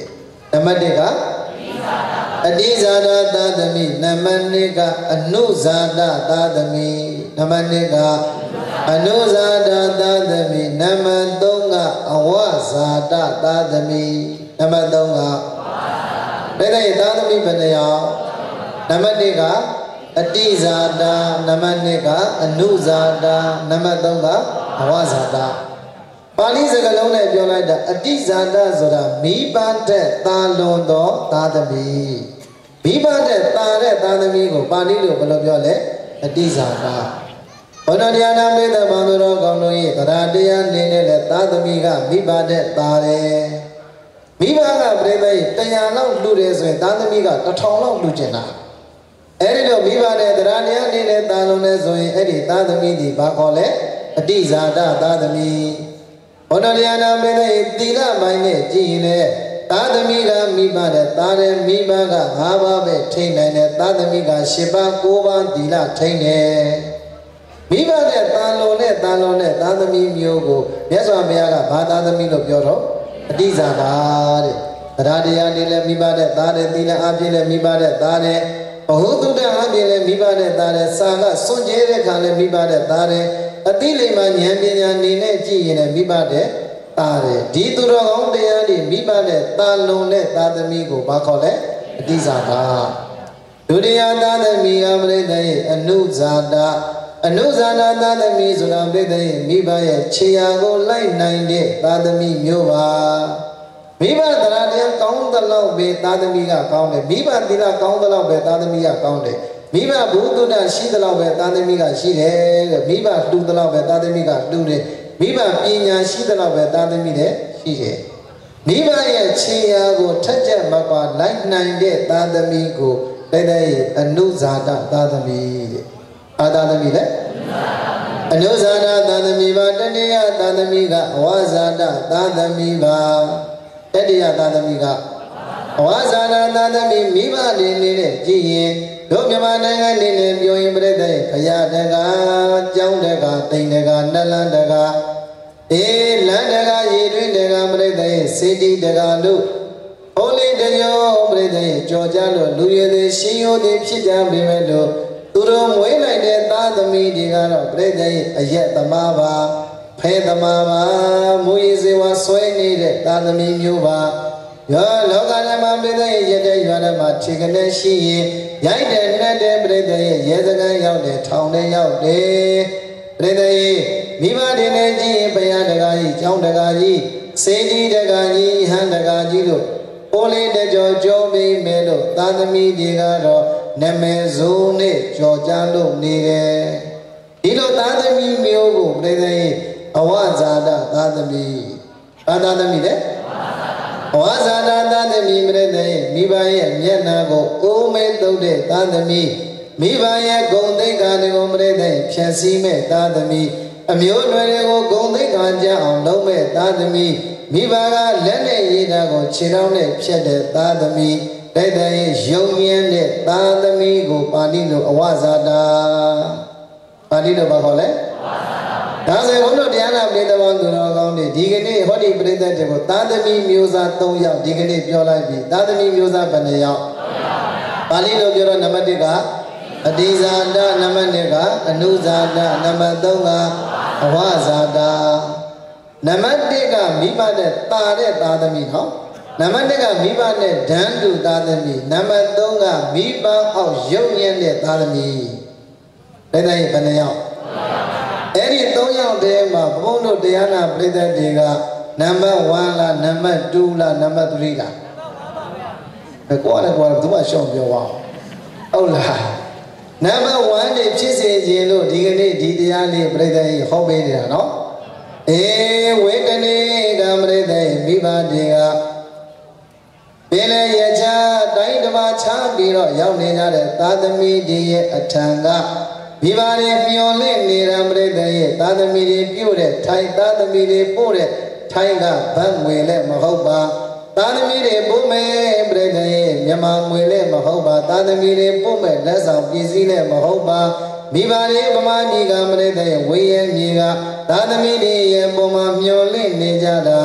နံပါတ်တစ်ကအတိဇာတသာသမီနံပါတ်နှစ်ကအနုဇာတသာသမီနံပါတ်နှစ်ကအနုဇာတသာသမီနံပါတ်သုံးကအဝဇာတသာသမီနံပါတ်သုံးကဒါတဲ့သာသမီဘယ်နှယောက်နံပါတ်တစ်ကအတိဇာတနံပါတ်နှစ်ကအနုဇာတနံပါတ်သုံးကအဝဇာတပါဠိစကားလုံးနဲ့ပြောလိုက်တာအတိဇာတဆိုတာမိဘတဲ့သာလွန်သောသာသမီမိဘတဲ့သာတဲ့သာသမီကိုပါဠိလိုဘယ်လိုပြောလဲအတိဇာတဘုဒ္ဓတရားနာပိသဘောတော်ကောင်းတို့ရဲ့တရားတရားနေနဲ့လဲသာသမီကမိဘတဲ့သာတယ်မိဘကပြိဿရဲ့တရားလောက်လူတယ်ဆိုရင်သာသမီကတစ်ထောင်လောက်လူကျင်တာအဲ့ဒီလိုမိဘတဲ့တရားတရားနေနဲ့သာလွန်နေဆိုရင်အဲ့ဒီသာသမီဒီဘာခေါ်လဲအတိဇာတသာသမီဘုဒ္ဓတရားနာပိသရဲ့သီလပိုင်းနဲ့ကြည်ရင်လေသာသမီကမိဘတဲ့သာတယ်မိဘက၅ပါးပဲထိန်းနိုင်တယ်သာသမီက၈ပါး၉ပါးသီလထိန်းတယ်မိဘနဲ့သာလွန်နဲ့သာလွန်နဲ့သာသမီမျိုးကိုမြတ်စွာဘုရားကဘာသာသမီလို့ပြောတော့အတိဇာတာတဲ့တရားတရားနေလဲမိဘနဲ့သာတယ်သီလအပြည့်လဲမိဘနဲ့သာတယ်ဘဟုတုတ္တအပြည့်လဲမိဘနဲ့သာတယ်စာကစွန့်ကြဲတဲ့ခါလဲမိဘနဲ့သာတယ်အတိလိမ္မာဉာဏ်ပညာနေနဲ့ကြည့်ရင်လည်းမိဘတဲ့သာတယ်ဒီသူတော်ကောင်းတရားတွေမိဘနဲ့သာလွန်တဲ့သာသမီကိုဘာခေါ်လဲအတိဇာတာဒုတိယသာသမီကပရိသေအနုဇာတာအနုဇာနာသာသမီဆိုတာပရိသေမိဘရဲ့ခြေရာကိုလိုက်နိုင်တဲ့သာသမီမျိုးပါမိဘတရားတရားကောင်းသလောက်ပဲသာသမီကကောင်းတယ်မိဘသီလကောင်းသလောက်ပဲသာသမီကကောင်းတယ်မိဘဘုဒ္ဓတရှိသလောက်ပဲသာသမီကရှိတယ်တဲ့မိဘတူသလောက်ပဲသာသမီကတူတယ်မိဘပညာရှိသလောက်ပဲသာသမီလည်းရှိတယ်မိဘရဲ့ခြေရာကိုထက်ချက်မပါလိုက်နိုင်တဲ့သာသမီကိုတဲ့တဲ့အနုဇာတသာသမီတဲ့အာသာသမီလည်းအနုဇာတသာသမီပါတတိယသာသမီကအဝဇာတသာသမီပါတတိယသာသမီကအဝဇာတသာသမီမိဘနေနေတဲ့ကြည်ရင်တို့မြန်မာနိုင်ငံနေနဲ့ပြောရင်ပြိတ္တရဲ့ခရတကာကျောင်းတကာတိန်တကာနလန်တကာအေးလန်တကာရည်တွင်တကာပြိတ္တရဲ့စေတီတကာလို့ဟိုလေးတကြောပြိတ္တရဲ့ကြော်ကြလို့လူရည်သည်ရှင်ရိုးသည်ဖြစ်ကြပေမဲ့လို့သူတို့မွေးလိုက်တဲ့သားသမီးတွေကတော့ပြိတ္တရဲ့အရက်သမားပါဖဲသမားပါမူရည်စေဝါဆွဲနေတဲ့သားသမီးမျိုးပါယောလောကဓမ္မပြိတ္တရဲ့ရတဲ့ရွာဓမ္မခြေကနေရှိရင်ရိုက်တယ်နဲ့တဲ့ပြိတ္တရဲ့ရဲစခန်းရောက်တယ်ထောင်ထဲရောက်တယ်ပြိတ္တရဲ့မိဘတွေနဲ့ကြည့်ရင်ဘုရားတကာကြီးကျောင်းတကာကြီးစေတီတကာကြီးဟန်တကာကြီးတို့ပိုးလေးတကြောကြောပြီးမဲလို့သာသမီတွေကတော့နမေဇုံနဲ့ကြော်ကြလို့နေတယ်ဒီလိုသာသမီမျိုးကိုပြိတ္တရဲ့အဝဇာတသာသမီဘာသာသမီလဲဝါဇာနာသာသမီမရတဲ့မိဘရဲ့မျက်နှာကိုအိုးမဲတုပ်တဲ့သာသမီမိဘရဲ့ဂုံသိက္ခာတွေကိုမရတဲ့ဖြည့်ဆည်းမဲ့သာသမီအမျိုးနွယ်တွေကိုဂုံသိက္ခာကြအောင်လုပ်မဲ့သာသမီမိဘကလက်နဲ့ရည်တာကိုခြေထောက်နဲ့ဖြတ်တဲ့သာသမီတိုက်တဲ့ယုံမြင်တဲ့သာသမီကိုပါဠိလိုအဝဇာတာပါဠိလိုဘာခေါ်လဲဒါဆိုဘုန်းတော်တရားနာပရိသတ်ပေါင်းသူတော်ကောင်းတွေဒီကနေ့ဟောဒီပရိသတ်တွေကိုသာသမီမျိုးစား၃ယောက်ဒီကနေ့ပြောလိုက်ပြီသာသမီမျိုးစားဘယ်နှယောက်ပါဠိလိုပြောတော့နံပါတ်၁ကအတိဇာတနံပါတ်၂ကအနုဇာတနံပါတ်၃ကအဝဇာတာနံပါတ်၁ကမိဘနဲ့တာတဲ့သာသမီနော်နံပါတ်၂ကမိဘနဲ့ဒန်းတူသာသမီနံပါတ်၃ကမိဘအောက်ရုပ်ညံ့တဲ့သာသမီဒါနဲ့ဘယ်နှယောက်အဲ့ဒီ၃ယောက်တည်းမှာဘုန်းတို့တရားနာပရိသတ်တွေကနံပါတ်၁လားနံပါတ်၂လားနံပါတ်၃လားဘယ်ကွာလဲကွာသူကရှောင်းပြောပါဟုတ်လားနံပါတ်၁နေဖြစ်စေခြင်းလို့ဒီကနေ့ဒီတရားလေးပရိသတ်ကြီးဟောပေးနေတာနော်အေဝေတနေကပရိသတ်မိဘတွေကပင်လေရချတိုင်းဓမ္မချပြီးတော့ရောက်နေကြတဲ့သာသမီတွေရဲ့အထံကမိဘတွေမျော်လင့်နေတာပြိတ္တရဲ့သာသမီတွေပြုတ်တဲ့ထိုင်သာသမီတွေပို့တဲ့ထိုင်ကဗတ်ငွေလည်းမဟုတ်ပါသာသမီတွေပို့မဲ့ပြိတ္တရဲ့မြန်မာငွေလည်းမဟုတ်ပါသာသမီတွေပို့မဲ့လက်ဆောင်ပစ္စည်းလည်းမဟုတ်ပါမိဘတွေဗမာပြည်ကပြိတ္တရဲ့ဝေယမြေကသာသမီတွေရဲ့ပုံမှာမျော်လင့်နေကြတာ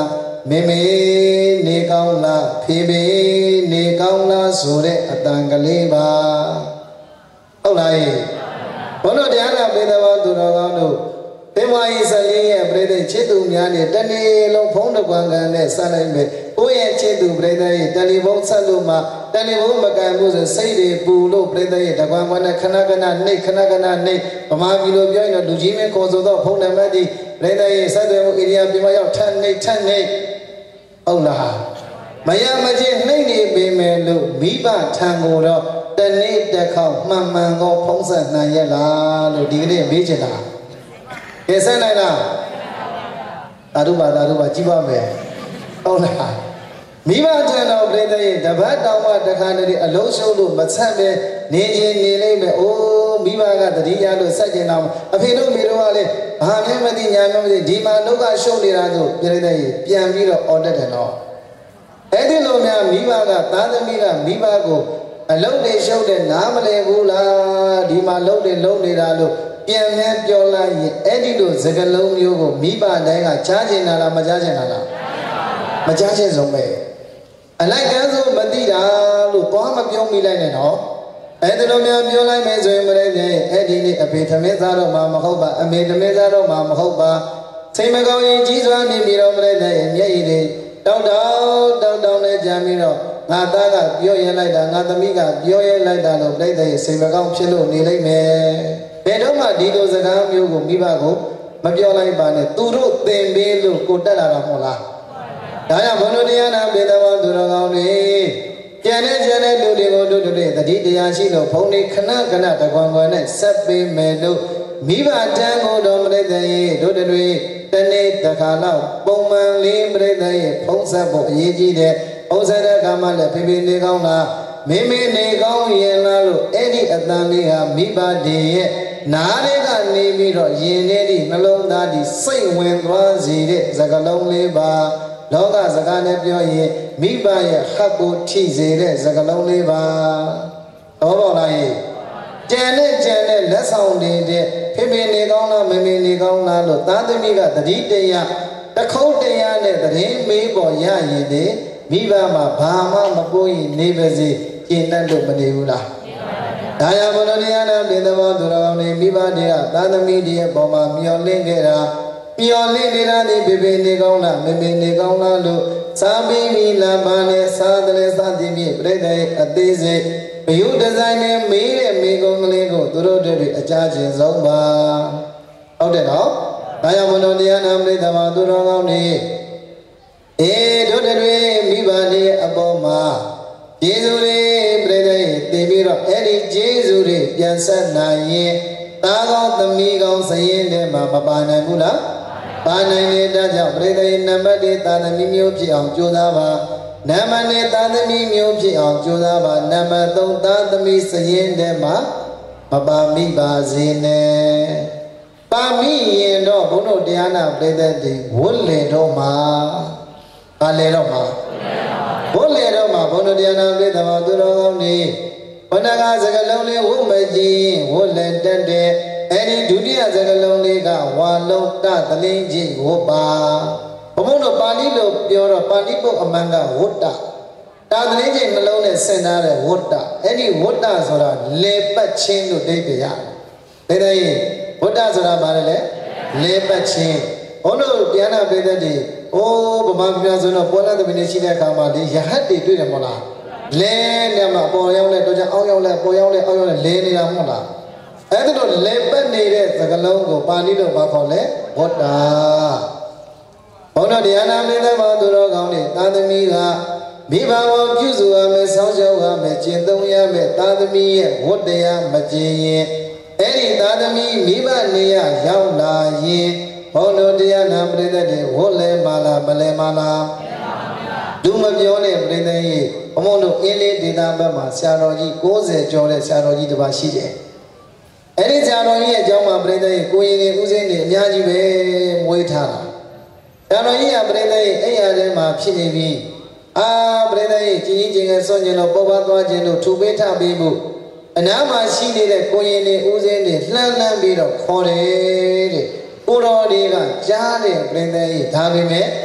မေမေနေကောင်းလားဖေဖေနေကောင်းလားဆိုတဲ့အတန်ကလေးပါဟုတ်လားဘုန်းတော်တရားနာပိသဘောသူတော်ကောင်းတို့သေမကြီးဆလေးရဲ့ပြိဿချစ်သူများနဲ့တနေ့လုံးဖုံးတကွန်ကန်နဲ့ဆက်လိုက်မယ်ကိုယ့်ရဲ့ချစ်သူပြိဿရဲ့တယ်လီဖုန်းဆက်လို့မှတယ်လီဖုန်းမကန်ဘူးဆိုစိတ်တွေပူလို့ပြိဿရဲ့တကွန်ကွန်နဲ့ခဏခဏနှိတ်ခဏခဏနှိတ်ဗမာပြည်လိုပြောရင်တော့လူကြီးမင်းခေါ်ဆိုတော့ဖုန်းနံပါတ်ဒီပြိဿရဲ့ဆက်သွယ်မှုဧရိယာပြင်မရောက်ထပ်နှိတ်ထပ်နှိတ်ဟုတ်လားမရမချင်းနှိတ်နေပေမဲ့လို့မိဘထံကိုတော့တနေ့တစ်ခေါက်မှန်မှန်ကိုဖုံးဆက်နိုင်ရလားလို့ဒီကနေ့မေးချင်တာကဲဆက်နိုင်လားသာဓုပါသာဓုပါကြည့်ပါမယ်ဟုတ်လားမိဘထံတော်ပြိဿရဲ့တပတ်တောင်မှတခါတည်းအလုံးစုံလို့မဆက်ပဲနေချင်းနေလိမ့်မယ်အိုးမိဘကတတိယလို့ဆက်ကျင်တော့အဖေတို့မိတို့ကလည်းဘာမှမသိညာမှမသိဒီမှာဒုက္ခရှုပ်နေတာဆိုပြိဿရဲ့ပြန်ပြီးတော့အော်တက်တယ်နော်အဲ့ဒီလိုများမိဘကသားသမီးကမိဘကိုအလုံးတွေရှုပ်တယ်နားမလည်ဘူးလားဒီမှာလုံးတွေလုံးနေတာလို့ပြန်ပြန်ပြောလိုက်ရင်အဲ့ဒီလိုစကားလုံးမျိုးကိုမိဘတိုင်းကကြားချင်တာလားမကြားချင်တာလားမကြားချင်ဆုံးပဲအလိုက်ကန်းဆိုမသိတာလို့သွားမပြောမိလိုက်နဲ့နော်အဲ့ဒီလိုမျိုးပြောလိုက်မယ်ဆိုရင်မရတဲ့အဲ့ဒီနေ့အဖေသမင်းသားတော့မှမဟုတ်ပါအမေသမင်းသားတော့မှမဟုတ်ပါစိတ်မကောင်းရင်ကြီးစွာနေပြီးတော့မရတဲ့မျက်ရည်တွေတောက်တောက်တောက်တောက်နဲ့ကြံပြီးတော့ငါသားကပြောရလိုက်တာငါသမီးကပြောရလိုက်တာလို့ပြိတ္တဲ့စိတ်မကောင်းဖြစ်လို့နေလိုက်မယ်ဘယ်တော့မှဒီလိုစကားမျိုးကိုမိဘကိုမပြောလိုက်ပါနဲ့သူတို့သင်ပေးလို့ကိုတက်လာတာမဟုတ်လားဒါကြောင့်ဘုန်းတော်တရားနာပေတော်သူတော်ကောင်းတွေကျန်တဲ့ကျန်တဲ့လူတွေကိုတို့တို့တတိတရားရှိလို့ဘုန်းကြီးခဏခဏတကွန်ကွန်နဲ့ဆက်ပေးမယ်လို့မိဘတန်းကိုတော်မလေးတဲ့တို့တွေတနေ့တစ်ခါလောက်ပုံမှန်လေးပြိတ္တရဲ့ဖုံးဆက်ဖို့အရေးကြီးတယ်ဖုံးဆက်တဲ့အခါမှလည်းဖေဖေနေကောင်းလားမိမိနေကောင်းရင်လားလို့အဲ့ဒီအတန်လေးဟာမိဘတွေရဲ့နားလေးကနေပြီးတော့ယင်တဲ့ဒီနှလုံးသားဒီစိတ်ဝင်သွားစေတဲ့စကားလုံးလေးပါလောကစကားနဲ့ပြောရင်မိဘရဲ့ဟတ်ကိုထိစေတဲ့စကားလုံးလေးပါတော့ပေါ့လားကြံတဲ့ကြံတဲ့လက်ဆောင်တွေတဲ့ဖေဖေနေကောင်းလားမမေနေကောင်းလားလို့သားသမီးကတတိတရားတခုတ်တရားနဲ့တရင်မေးပေါ်ရရင်လေမိဘမှာဘာမှမပိုးရင်နေပါစေကျင့်တတ်လို့မနေဘူးလားဒါရမလို့တရားနာပြည်တော်သူတော်နေမိဘတွေကသာသမီတွေရဲ့ပေါ်မှာမျောလင့်ခဲ့တာမျောလင့်နေတာဒီဖေဖေနေကောင်းလားမမေနေကောင်းလားလို့စာပြီးပြီးလမ်းပါနဲ့စားတယ်စားသည်ဖြင့်ပြိတ္တရဲ့အသေးစိတ်ဘယုဒီဇိုင်းနဲ့မေးတဲ့မေကုံကလေးကိုသူတို့တွေအကြချင်းဆုံးပါဟုတ်တယ်နော်ဒါရမလို့တရားနာပြည်တော်သူတော်ကောင်းနေအေးတို့တွေမိဘတွေအပေါ်မှာကျေးဇူးတွေပြိတ္တရဲ့တည်ပြီးတော့အဲ့ဒီကျေးဇူးတွေပြန်ဆက်နိုင်ရင်သားကောင်းသမီးကောင်းစရင်ထဲမှာမပါနိုင်ဘူးလားပါနိုင်တဲ့ကြောင့်ပြိတ္တရဲ့နံပါတ်တွေသာသမီမျိုးဖြစ်အောင်ကြိုးစားပါနံပါတ်နဲ့သာသမီမျိုးဖြစ်အောင်ကြိုးစားပါနံပါတ်သုံးသာသမီစရင်ထဲမှာမပါမိပါစေနဲ့ပါမိရင်တော့ဘုန်းတော်တရားနာပြိတ္တတွေဝတ်လေတော့မှာပါလေတော့မှာဘုလေတော့မှာဘုန်းတော်တရားနာပြိတ္တမှာသူတော်ကောင်းနေဘုန်းတော်ကစကလုံးလေးဝတ်မကြည့်ဝတ်လေတတ်တဲ့အဲ့ဒီဒုတိယစကလုံးလေးကဝါလုံးတသလင်းကြီးဝတ်ပါဘုန်းတော်ပါဠိလိုပြောတော့ပါဠိပုတ်အမှန်ကဝတ်တာတာသလင်းကြီးနှလုံးနဲ့ဆင်ထားတဲ့ဝတ်တာအဲ့ဒီဝတ်တာဆိုတာလေပတ်ချင်းလို့သိကြရတယ်ဒါတဲ့ဝတ်တာဆိုတာဘာလဲလဲလေပတ်ချင်းဘုန်းတော်ပြန်နာပြတဲ့ဒီအိုးဗမာပြည်ဆိုတော့ပေါ်လာတဲ့မင်းရှိတဲ့အခါမှာဒီရဟတ်တွေတွေ့တယ်မဟုတ်လားလဲနေမှာပေါ်ရောက်လဲတော့ကြအောင်ရောက်လဲပေါ်ရောက်လဲအောက်ရောက်လဲလဲနေတာမဟုတ်လားအဲ့ဒါတော့လဲပတ်နေတဲ့သကလုံးကိုပါဠိလိုဘာခေါ်လဲဝတ္တာဘုန်းတော်တရားနာမင်းသားမသူတော်ကောင်းတွေသာသမီကမိဘကိုပြုစုရမယ်ဆောင်းရှောက်ရမယ်ကျင့်သုံးရမယ်သာသမီရဲ့ဝတ္တရားမကျင့်ရင်အဲ့ဒီသာသမီမိဘနေရရောက်လာရင်ဘုန်းတော်တရားနာပရိသတ်တွေဝတ်လဲမာလားမလဲမာလားဒုမပြောတဲ့ပရိသတ်ကြီးဘုံဘုံတို့အင်းလေးဒေသဘက်မှာဆရာတော်ကြီးကိုးဆယ်ကျော်တဲ့ဆရာတော်ကြီးတစ်ပါးရှိတယ်အဲ့ဒီဆရာတော်ကြီးရဲ့အကြောင်းမှာပရိသတ်ကြီးကိုရင်တွေဥစဉ်တွေအများကြီးပဲမွေးထားတာဆရာတော်ကြီးကပရိသတ်ကြီးအဲ့ရထဲမှာဖြစ်နေပြီးအာပရိသတ်ကြီးကြီးကြီးငယ်စွန့်ကျင်လို့ပေါ်ပါသွားခြင်းလို့ထူပေးထပေးမှုအနားမှာရှိနေတဲ့ကိုရင်တွေဥစဉ်တွေလှမ်းလှမ်းပြီးတော့ခေါ်တယ်တဲ့ကိုတော်တွေကကြားတယ်ပြင်းတဲ့ဒါပေမဲ့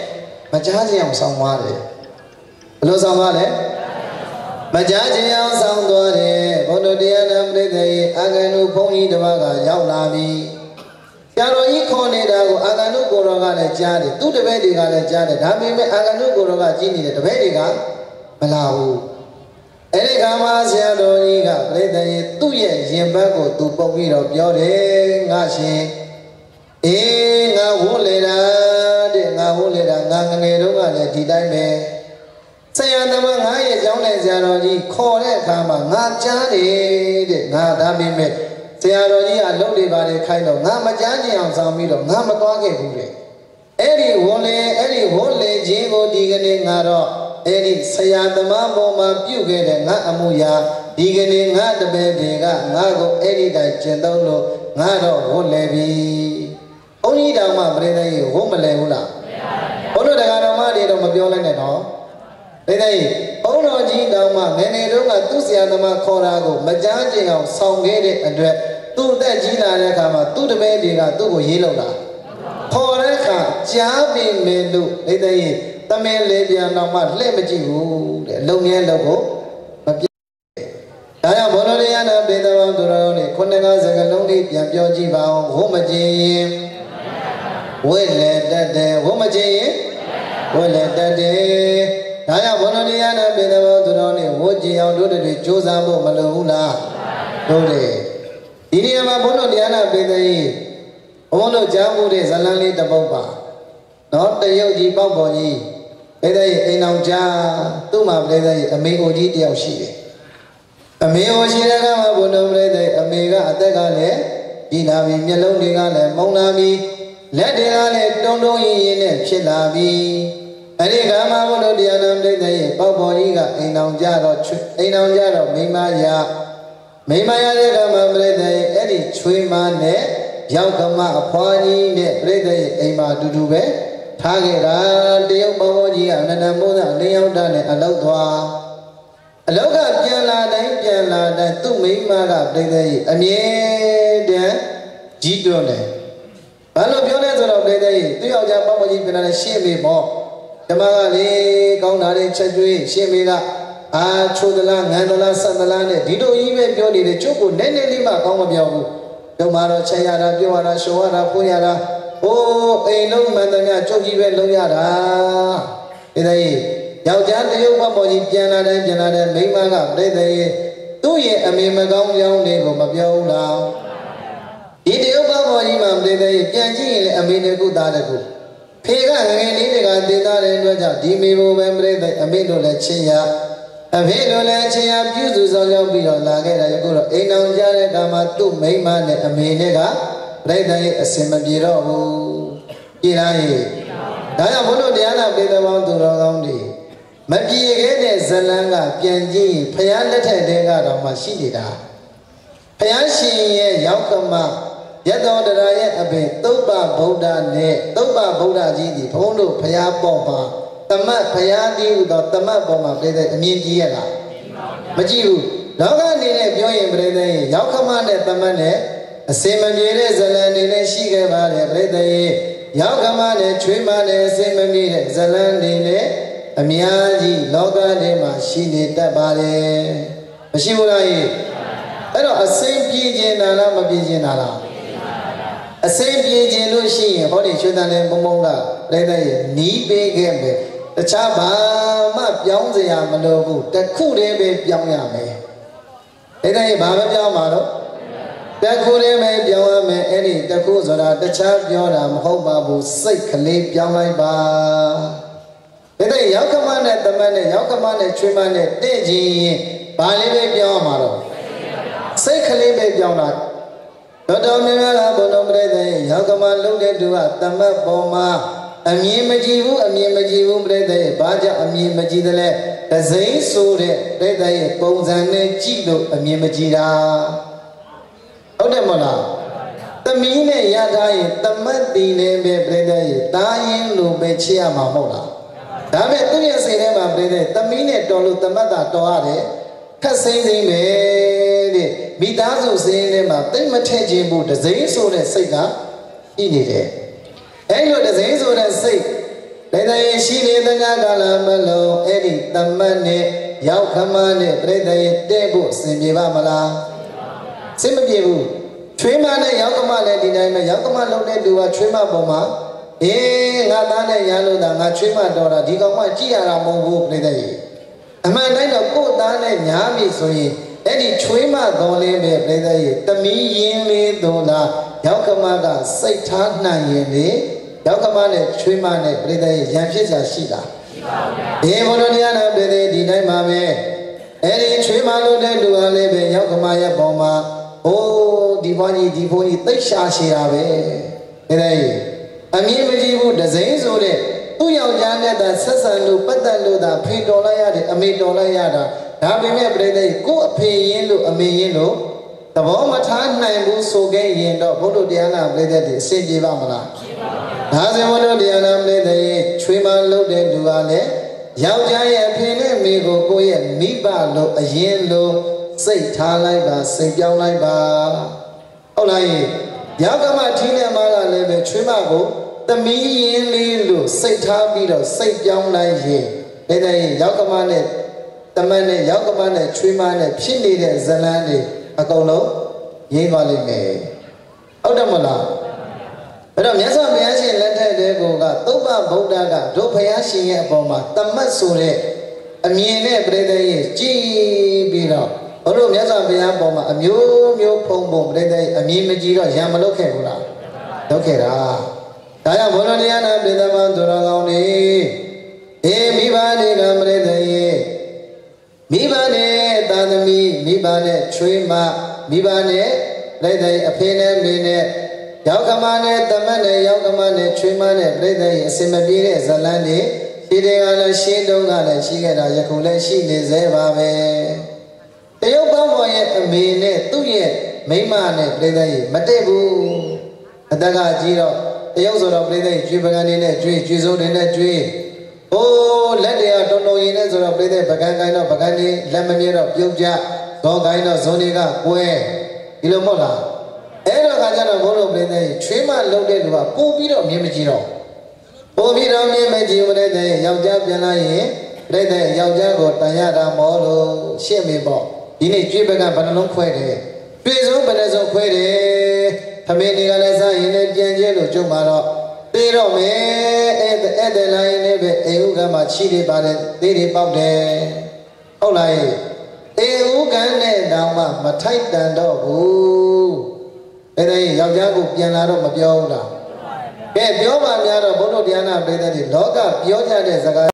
မကြားခြင်းအောင်ဆောင်သွားတယ်ဘယ်လိုဆောင်သွားလဲမကြားခြင်းအောင်ဆောင်သွားတယ်ဘုဒ္ဓတရားနာပရိသေအာဂန္ဓုဘုန်းကြီးတစ်ပါးကရောက်လာပြီဆရာတော်ကြီးခေါ်နေတာကိုအာဂန္ဓုကိုတော်ကလည်းကြားတယ်သူ့တပည့်တွေကလည်းကြားတယ်ဒါပေမဲ့အာဂန္ဓုကိုတော်ကကြည့်နေတယ်တပည့်တွေကမလာဘူးအဲ့ဒီကမှာဆရာတော်ကြီးကပရိသေသူ့ရဲ့ရင်ဘတ်ကိုသူပုတ်ပြီးတော့ပြောတယ်ငါရှင်အေးငါဝတ်လေတာတဲ့ငါဝတ်လေတာငါငငယ်တုန်းကလည်းဒီတိုင်းပဲဆရာသမားငါရဲ့ကျောင်းတဲ့ဆရာတော်ကြီးခေါ်တဲ့အခါမှာငါကြားတယ်တဲ့ငါဒါပေမဲ့ဆရာတော်ကြီးကလုပ်နေပါတယ်ခိုင်းတော့ငါမကြားကြအောင်ဆောင်ပြီးတော့ငါမသွားခဲ့ဘူးတဲ့အဲ့ဒီဝတ်လေအဲ့ဒီဝတ်လေခြင်းကိုဒီကနေ့ငါတော့အဲ့ဒီဆရာသမားပေါ်မှာပြုတ်ခဲ့တဲ့ငါအမှုရာဒီကနေ့ငါတပည့်တွေကငါကိုအဲ့ဒီတိုင်းကျင့်သုံးလို့ငါတော့ဝတ်လေပြီဘုန်းကြီးတော်မှပြိဿကြီးဝတ်မလဲဘူးလားဘုန်းတော်တရားတော်မတွေတော့မပြောလိုက်နဲ့တော့ပြိဿကြီးဘုန်းတော်ကြီးတော်မှငယ်ငယ်တုန်းကသူ့ဆရာသမားခေါ်တာကိုမကြားကြအောင်ဆောင်ခဲ့တဲ့အတွက်သူ့အသက်ကြီးလာတဲ့အခါမှာသူ့တပည့်တွေကသူ့ကိုရေးလောက်တာခေါ်တဲ့အခါကြားပြီမယ်လို့ပြိဿကြီးတမင်လေပြန်တော့မှလှည့်မကြည့်ဘူးတဲ့အလုံးငယ်လို့ကိုမပြတ်ဒါကြောင့်ဘောလုံးတရားနာပေတော်သူတော်နဲ့ခုနှစ်ကားစကလုံးလေးပြန်ပြောကြည့်ပါအောင်ဝတ်မကြည့်ရင်ဝိလေတတ်တယ်ဝတ်မကြည့်ရင်ဝိလေတတ်တယ်ဒါကြောင့်ဘောလုံးတရားနာပေတော်သူတော်နဲ့ဝတ်ကြည့်အောင်တို့တွေကြိုးစားဖို့မလိုဘူးလားတို့တယ်ဒီနေရာမှာဘုန်းတော်တရားနာပေတော်ကြီးဘုန်းတော်ကြားမှုတဲ့ဇလန်းလေးတစ်ပုဒ်ပါနော်တရုတ်ကြီးပေါက်ပေါ်ကြီးပြိဿရဲ့အိမ်အောင်ကြားသူ့မှာပြိဿရဲ့အမေအိုကြီးတယောက်ရှိတယ်အမေအိုရှိတဲ့ကမှာဘုန်းတော်ပြိဿရဲ့အမေကအသက်ကလည်းကြီးလာပြီမျက်လုံးတွေကလည်းမုံလာပြီလက်တွေကလည်းတုံတုံရင်ရင်နဲ့ဖြစ်လာပြီအဲ့ဒီကမှာဘုန်းတော်တရားနာပြိဿရဲ့ပေါက်ပေါ်ကြီးကအိမ်အောင်ကြားတော့အိမ်အောင်ကြားတော့မိမရမိမရတဲ့ကမှာပြိဿရဲ့အဲ့ဒီချွေးမနဲ့ရောက်ကမအဖွားကြီးနဲ့ပြိဿရဲ့အိမ်မှာအတူတူပဲထားခဲ့တာတရုတ်ဘောဘောကြီးကအနန္တမိုးသားလင်းရောက်တာနဲ့အလောက်သွားအလောက်ကပြန်လာတိုင်းပြန်လာတိုင်းသူ့မိမကပြိဿကြီးအမြဲတမ်းကြီးတွန်းတယ်ဘာလို့ပြောလဲဆိုတော့ပြိဿကြီးသူ့ယောက်ျားဘောဘောကြီးပြန်လာတဲ့ရှင်းမေပေါ့ဓမ္မကလေကောင်းတာတွေချက်ကျွေးရှင်းမေကအာချိုသလားငန်းသလားဆက်သလားနဲ့ဒီလိုကြီးပဲပြောနေတယ်ကျုပ်ကိုနည်းနည်းလေးမှကောင်းမပြောဘူးတော့မှတော့ချက်ရတာပြောရတာရှော်ရတာဖွင့်ရတာโอ้အိမ်လုံးမှန်တယ်များကျုပ်ကြီးပဲလုံးရတာဒီတဲ့ယောက်ျားတရုတ်ဘမော်ကြီးပြန်လာတယ်ပြန်လာတယ်မိန်းမကပြိတ္တိသူ့ရဲ့အမေမကောင်းကြောင်းတွေကိုမပြောဘူးလားဒီတရုတ်ဘမော်ကြီးမှပြိတ္တိပြန်ကြည့်ရင်လည်းအမေတကူသားတကူဖေကငငယ်လေးတွေကသေသားတဲ့အတွက်ကြောင့်ဒီမေဘုံပဲပြိတ္တိအမေတို့လည်းချင်းရအဖေတို့လည်းချင်းရပြုစုဆောင်ရောက်ပြီးတော့လာခဲ့တာယခုတော့အိမ်အောင်ကြတဲ့အခါမှာသူ့မိန်းမနဲ့အမေနဲ့ကပြိတ္တိအစင်မပြေတော့ဘူးပြည်လားရေဒါကြောင့်ဘုလို့တရားနာပေတော်ပေါင်းသူတော်ကောင်းတွေမပြေခဲ့တဲ့ဇလန်းကပြန်ကြည့်ဖယားလက်ထက်တဲကတော့မှရှိနေတာဖယားရှင်ရဲ့ရောက်ကမရတောတရာရဲ့အဖေသုပ္ပဗုဒ္ဓနဲ့သုပ္ပဗုဒ္ဓကြီးဒီဘုန်းတို့ဖယားပေါ်မှာတမတ်ဖယားဒီဟူသောတမတ်ပေါ်မှာပြိတ္တိအမြင်ကြည့်ရလားမကြည့်ဘူးလောကအနေနဲ့ပြောရင်ပြိတ္တိရောက်ကမနဲ့တမတ်နဲ့အစင်မပြေတဲ့ဇလန်တွေလည်းရှိခဲ့ပါတယ်ပြိတ္တိရောက်ကမနဲ့ချွေးမနဲ့အစင်မပြေတဲ့ဇလန်တွေလည်းအများကြီးလောကထဲမှာရှိနေတတ်ပါတယ်မရှိဘူးလားအဲ့တော့အစင်ပြေခြင်းတာလားမပြေခြင်းတာလားအစင်ပြေခြင်းလို့ရှိရင်ဟောဒီချွေးတန်လည်းမုံမုံကပြိတ္တိနီးပေးခဲ့မယ်တခြားဘာမှပြောင်းစရာမလိုဘူးတခုတည်းပဲပြောင်းရမယ်ပြိတ္တိဘာပဲပြောင်းမှာတော့တခုလေးပဲပြောင်းရမယ်အဲ့ဒီတခုဆိုတာတခြားပြောတာမဟုတ်ပါဘူးစိတ်ကလေးပြောင်းလိုက်ပါဒါတဲ့ရောက်ကမနဲ့တမတ်နဲ့ရောက်ကမနဲ့ချွေးမနဲ့တင့်ကြီးရင်ဘာလေးပဲပြောင်းရမှာတော့စိတ်ကလေးပဲပြောင်းလာတော်တော်များများကဘုံတော်ပြိတ္တိရောက်ကမလုံးတဲ့သူကတမတ်ပေါ်မှာအမြင်မကြည့်ဘူးအမြင်မကြည့်ဘူးပြိတ္တိဘာကြောင့်အမြင်မကြည့်တယ်လဲဒဇိမ့်ဆိုတဲ့ပြိတ္တိရဲ့ပုံစံနဲ့ကြည့်လို့အမြင်မကြည့်တာဟုတ်တယ်မလားသမီးနဲ့ရထားရင်တမတ်တီလည်းပဲပြိတ္တိရဲ့တာရင်လို့ပဲချစ်ရမှာမဟုတ်လားဒါပေမဲ့သူ့ရဲ့စိတ်ထဲမှာပြိတ္တိသမီးနဲ့တော်လို့တမတ်တာတော်ရတယ်ခက်စိမ့်စိမ့်ပဲတဲ့မိသားစုစိတ်ထဲမှာတိတ်မထည့်ခြင်းဘူးဒဇိမ့်ဆိုတဲ့စိတ်ကဤနေတယ်အဲ့လိုဒဇိမ့်ဆိုတဲ့စိတ်ဒါတဲ့ရှိနေတဲ့ကာလမလုံးအဲ့ဒီတမတ်နဲ့ရောက်ခမနဲ့ပြိတ္တရဲ့တဲ့ဖို့စင်ပြေပါမလားစင်မပြေဘူးချွေးမနဲ့ရောက်ကမလည်းဒီတိုင်းပဲရောက်ကမလုံးတဲ့သူကချွေးမပေါ်မှာအေးငါသားနဲ့ရလို့တာငါချွေးမတော်တာဒီကောင်မှကြည့်ရတာမဟုတ်ဘူးပြိတ္တရဲ့အမှန်တိုင်းတော့ကိုယ်သားနဲ့ညားပြီဆိုရင်အဲ့ဒီချွေးမတော်လေးပဲပြိတ္တရဲ့တမီးရင်းလေးတော်လားရောက်ကမကစိတ်ထားနိုင်ရင်လေရောက်ကမနဲ့ချွေးမနဲ့ပြိတ္တရဲ့ရံဖြစ်စာရှိတာရှိပါဗျာဒီဘုရားတရားနာပြိတ္တဒီတိုင်းမှာပဲအဲ့ဒီချွေးမလို့တဲ့လူဟာလေးပဲရောက်ကမရဲ့ပေါ်မှာဟိုးဒီဘွားကြီးဒီဘုန်းကြီးသိရှာရှည်တာပဲပြိတ္တရဲ့အမြင်မကြည့်ဘူးဒဇိန်ဆိုတဲ့သူ့ယောက်ျားနဲ့သာဆက်ဆံလို့ပတ်သက်လို့သာဖေတော်လိုက်ရတယ်အမေတော်လိုက်ရတာဒါပေမဲ့ပြိတ္တကိုအဖေရင်းလို့အမေရင်းလို့သဘောမထားနိုင်ဘူးဆိုခဲ့ရင်တော့ဘုဒ္ဓတရားနာပြိတ္တတွေအစဉ်ပြေပါမလားပြေပါပါဒါဆိုဘုဒ္ဓတရားနာပြိတ္တရဲ့ချွေးမလုပ်တဲ့လူကလည်းယောက်ျားရဲ့အဖေနဲ့မိကိုကိုယ့်ရဲ့မိဘလို့အရင်လို့စိတ်ထားလိုက်ပါစိတ်ပြောင်းလိုက်ပါဟုတ်လားယောက်ကမထင်းတဲ့မားကလည်းပဲချွေးမကိုသမီးရင်းလေးလို့စိတ်ထားပြီးတော့စိတ်ပြောင်းလိုက်ရင်တဲ့တဲ့ရောက်ကမနဲ့တမန်နဲ့ရောက်ကမနဲ့ချွေးမနဲ့ဖြစ်နေတဲ့ဇလန်းတွေအကုန်လုံးရင်းသွားလိမ့်မယ်ဟုတ်တယ်မလားအဲ့တော့မြတ်စွာဘုရားရှင်လက်ထက်တဲ့ကောကသုဘဗုဒ္ဓကဒုဘုရားရှင်ရဲ့အပေါ်မှာတမတ်ဆိုတဲ့အမြင်နဲ့ပြိတ္တရဲ့ကြည်ပြီးတော့ဘုလို့မြတ်စွာဘုရားအပေါ်မှာအမျိုးမျိုးဖုံဖုံပြိတ္တရဲ့အမြင်မကြည့်တော့ရံမလုတ်ခဲ့ဘူးလားလုတ်ခဲ့တာဒါကြောင့်ဘုရားတရားနာပြိတ္တမသူတော်ကောင်းတွေအေးမိဘတွေကပြိတ္တရဲ့မိဘနဲ့သာသမီမိဘနဲ့ချွေးမမိဘနဲ့ပြိတ္တရဲ့အဖေနဲ့မေနဲ့ယောက်ကမနဲ့တမတ်နဲ့ယောက်ကမနဲ့ချွေးမနဲ့ပြိတ္တရဲ့အစင်မပြေတဲ့ဇလန်းတွေဒီတွေကလည်းရှင်းတုံးကလည်းရှိခဲ့တာယခုလည်းရှိနေသေးပါပဲတရုတ်ပေါင်းပေါ်ရဲ့အမေနဲ့သူ့ရဲ့မိန်းမနဲ့ပြိတ္တရဲ့မတည့်ဘူးအတကကြီးတော့တရုတ်ဆိုတော့ပြိတ္တရဲ့ကျွေးပကံနေနဲ့ကျွေးကျွေးစိုးနေနဲ့ကျွေးဟိုးလက်တွေကတုံတုံရင်နဲ့ဆိုတော့ပြိတ္တပကံကိုင်းတော့ပကံနေလက်မမြဲတော့ပြုတ်ကြဇောကိုင်းတော့ဇုံတွေကကွဲဒီလိုမဟုတ်လားအဲ့တော့ခါကျတော့ဘုလို့ပြိတ္တရဲ့ချွေးမလုံတဲ့လူကပို့ပြီးတော့မြင်မကြည့်တော့ပို့ပြီးတော့မြင်မကြည့်ဘူးတဲ့ယောက်ျားပြန်လာရင်ပြိတ္တရဲ့ယောက်ျားကိုတန်ရတာမောလို့ရှင့်မေပေါ့ဒီနေ့ကျွေးပကံဘယ်နှလုံးခွဲတယ်တွေ့ဆုံးဘယ်နှစုံခွဲတယ်သမင်းတွေကလည်းစားရင်လည်းပြန်ကျဲလို့ကြုံมาတော့သေတော့မယ်အဲ့အဲ့တဲ့လိုင်းနဲ့ပဲအေဟုကမှာချီနေပါတယ်သေးတွေပေါက်တယ်ဟုတ်လားအေဟုကနဲ့တောင်မှမထိုက်တန်တော့ဘူးအဲ့ဒါယောက်ျားကိုပြန်လာတော့မပြောဘူးလားကဲပြောပါများတော့ဘုန်းတော်တရားနာပရိသတ်တွေလောကပြောကြတဲ့စကား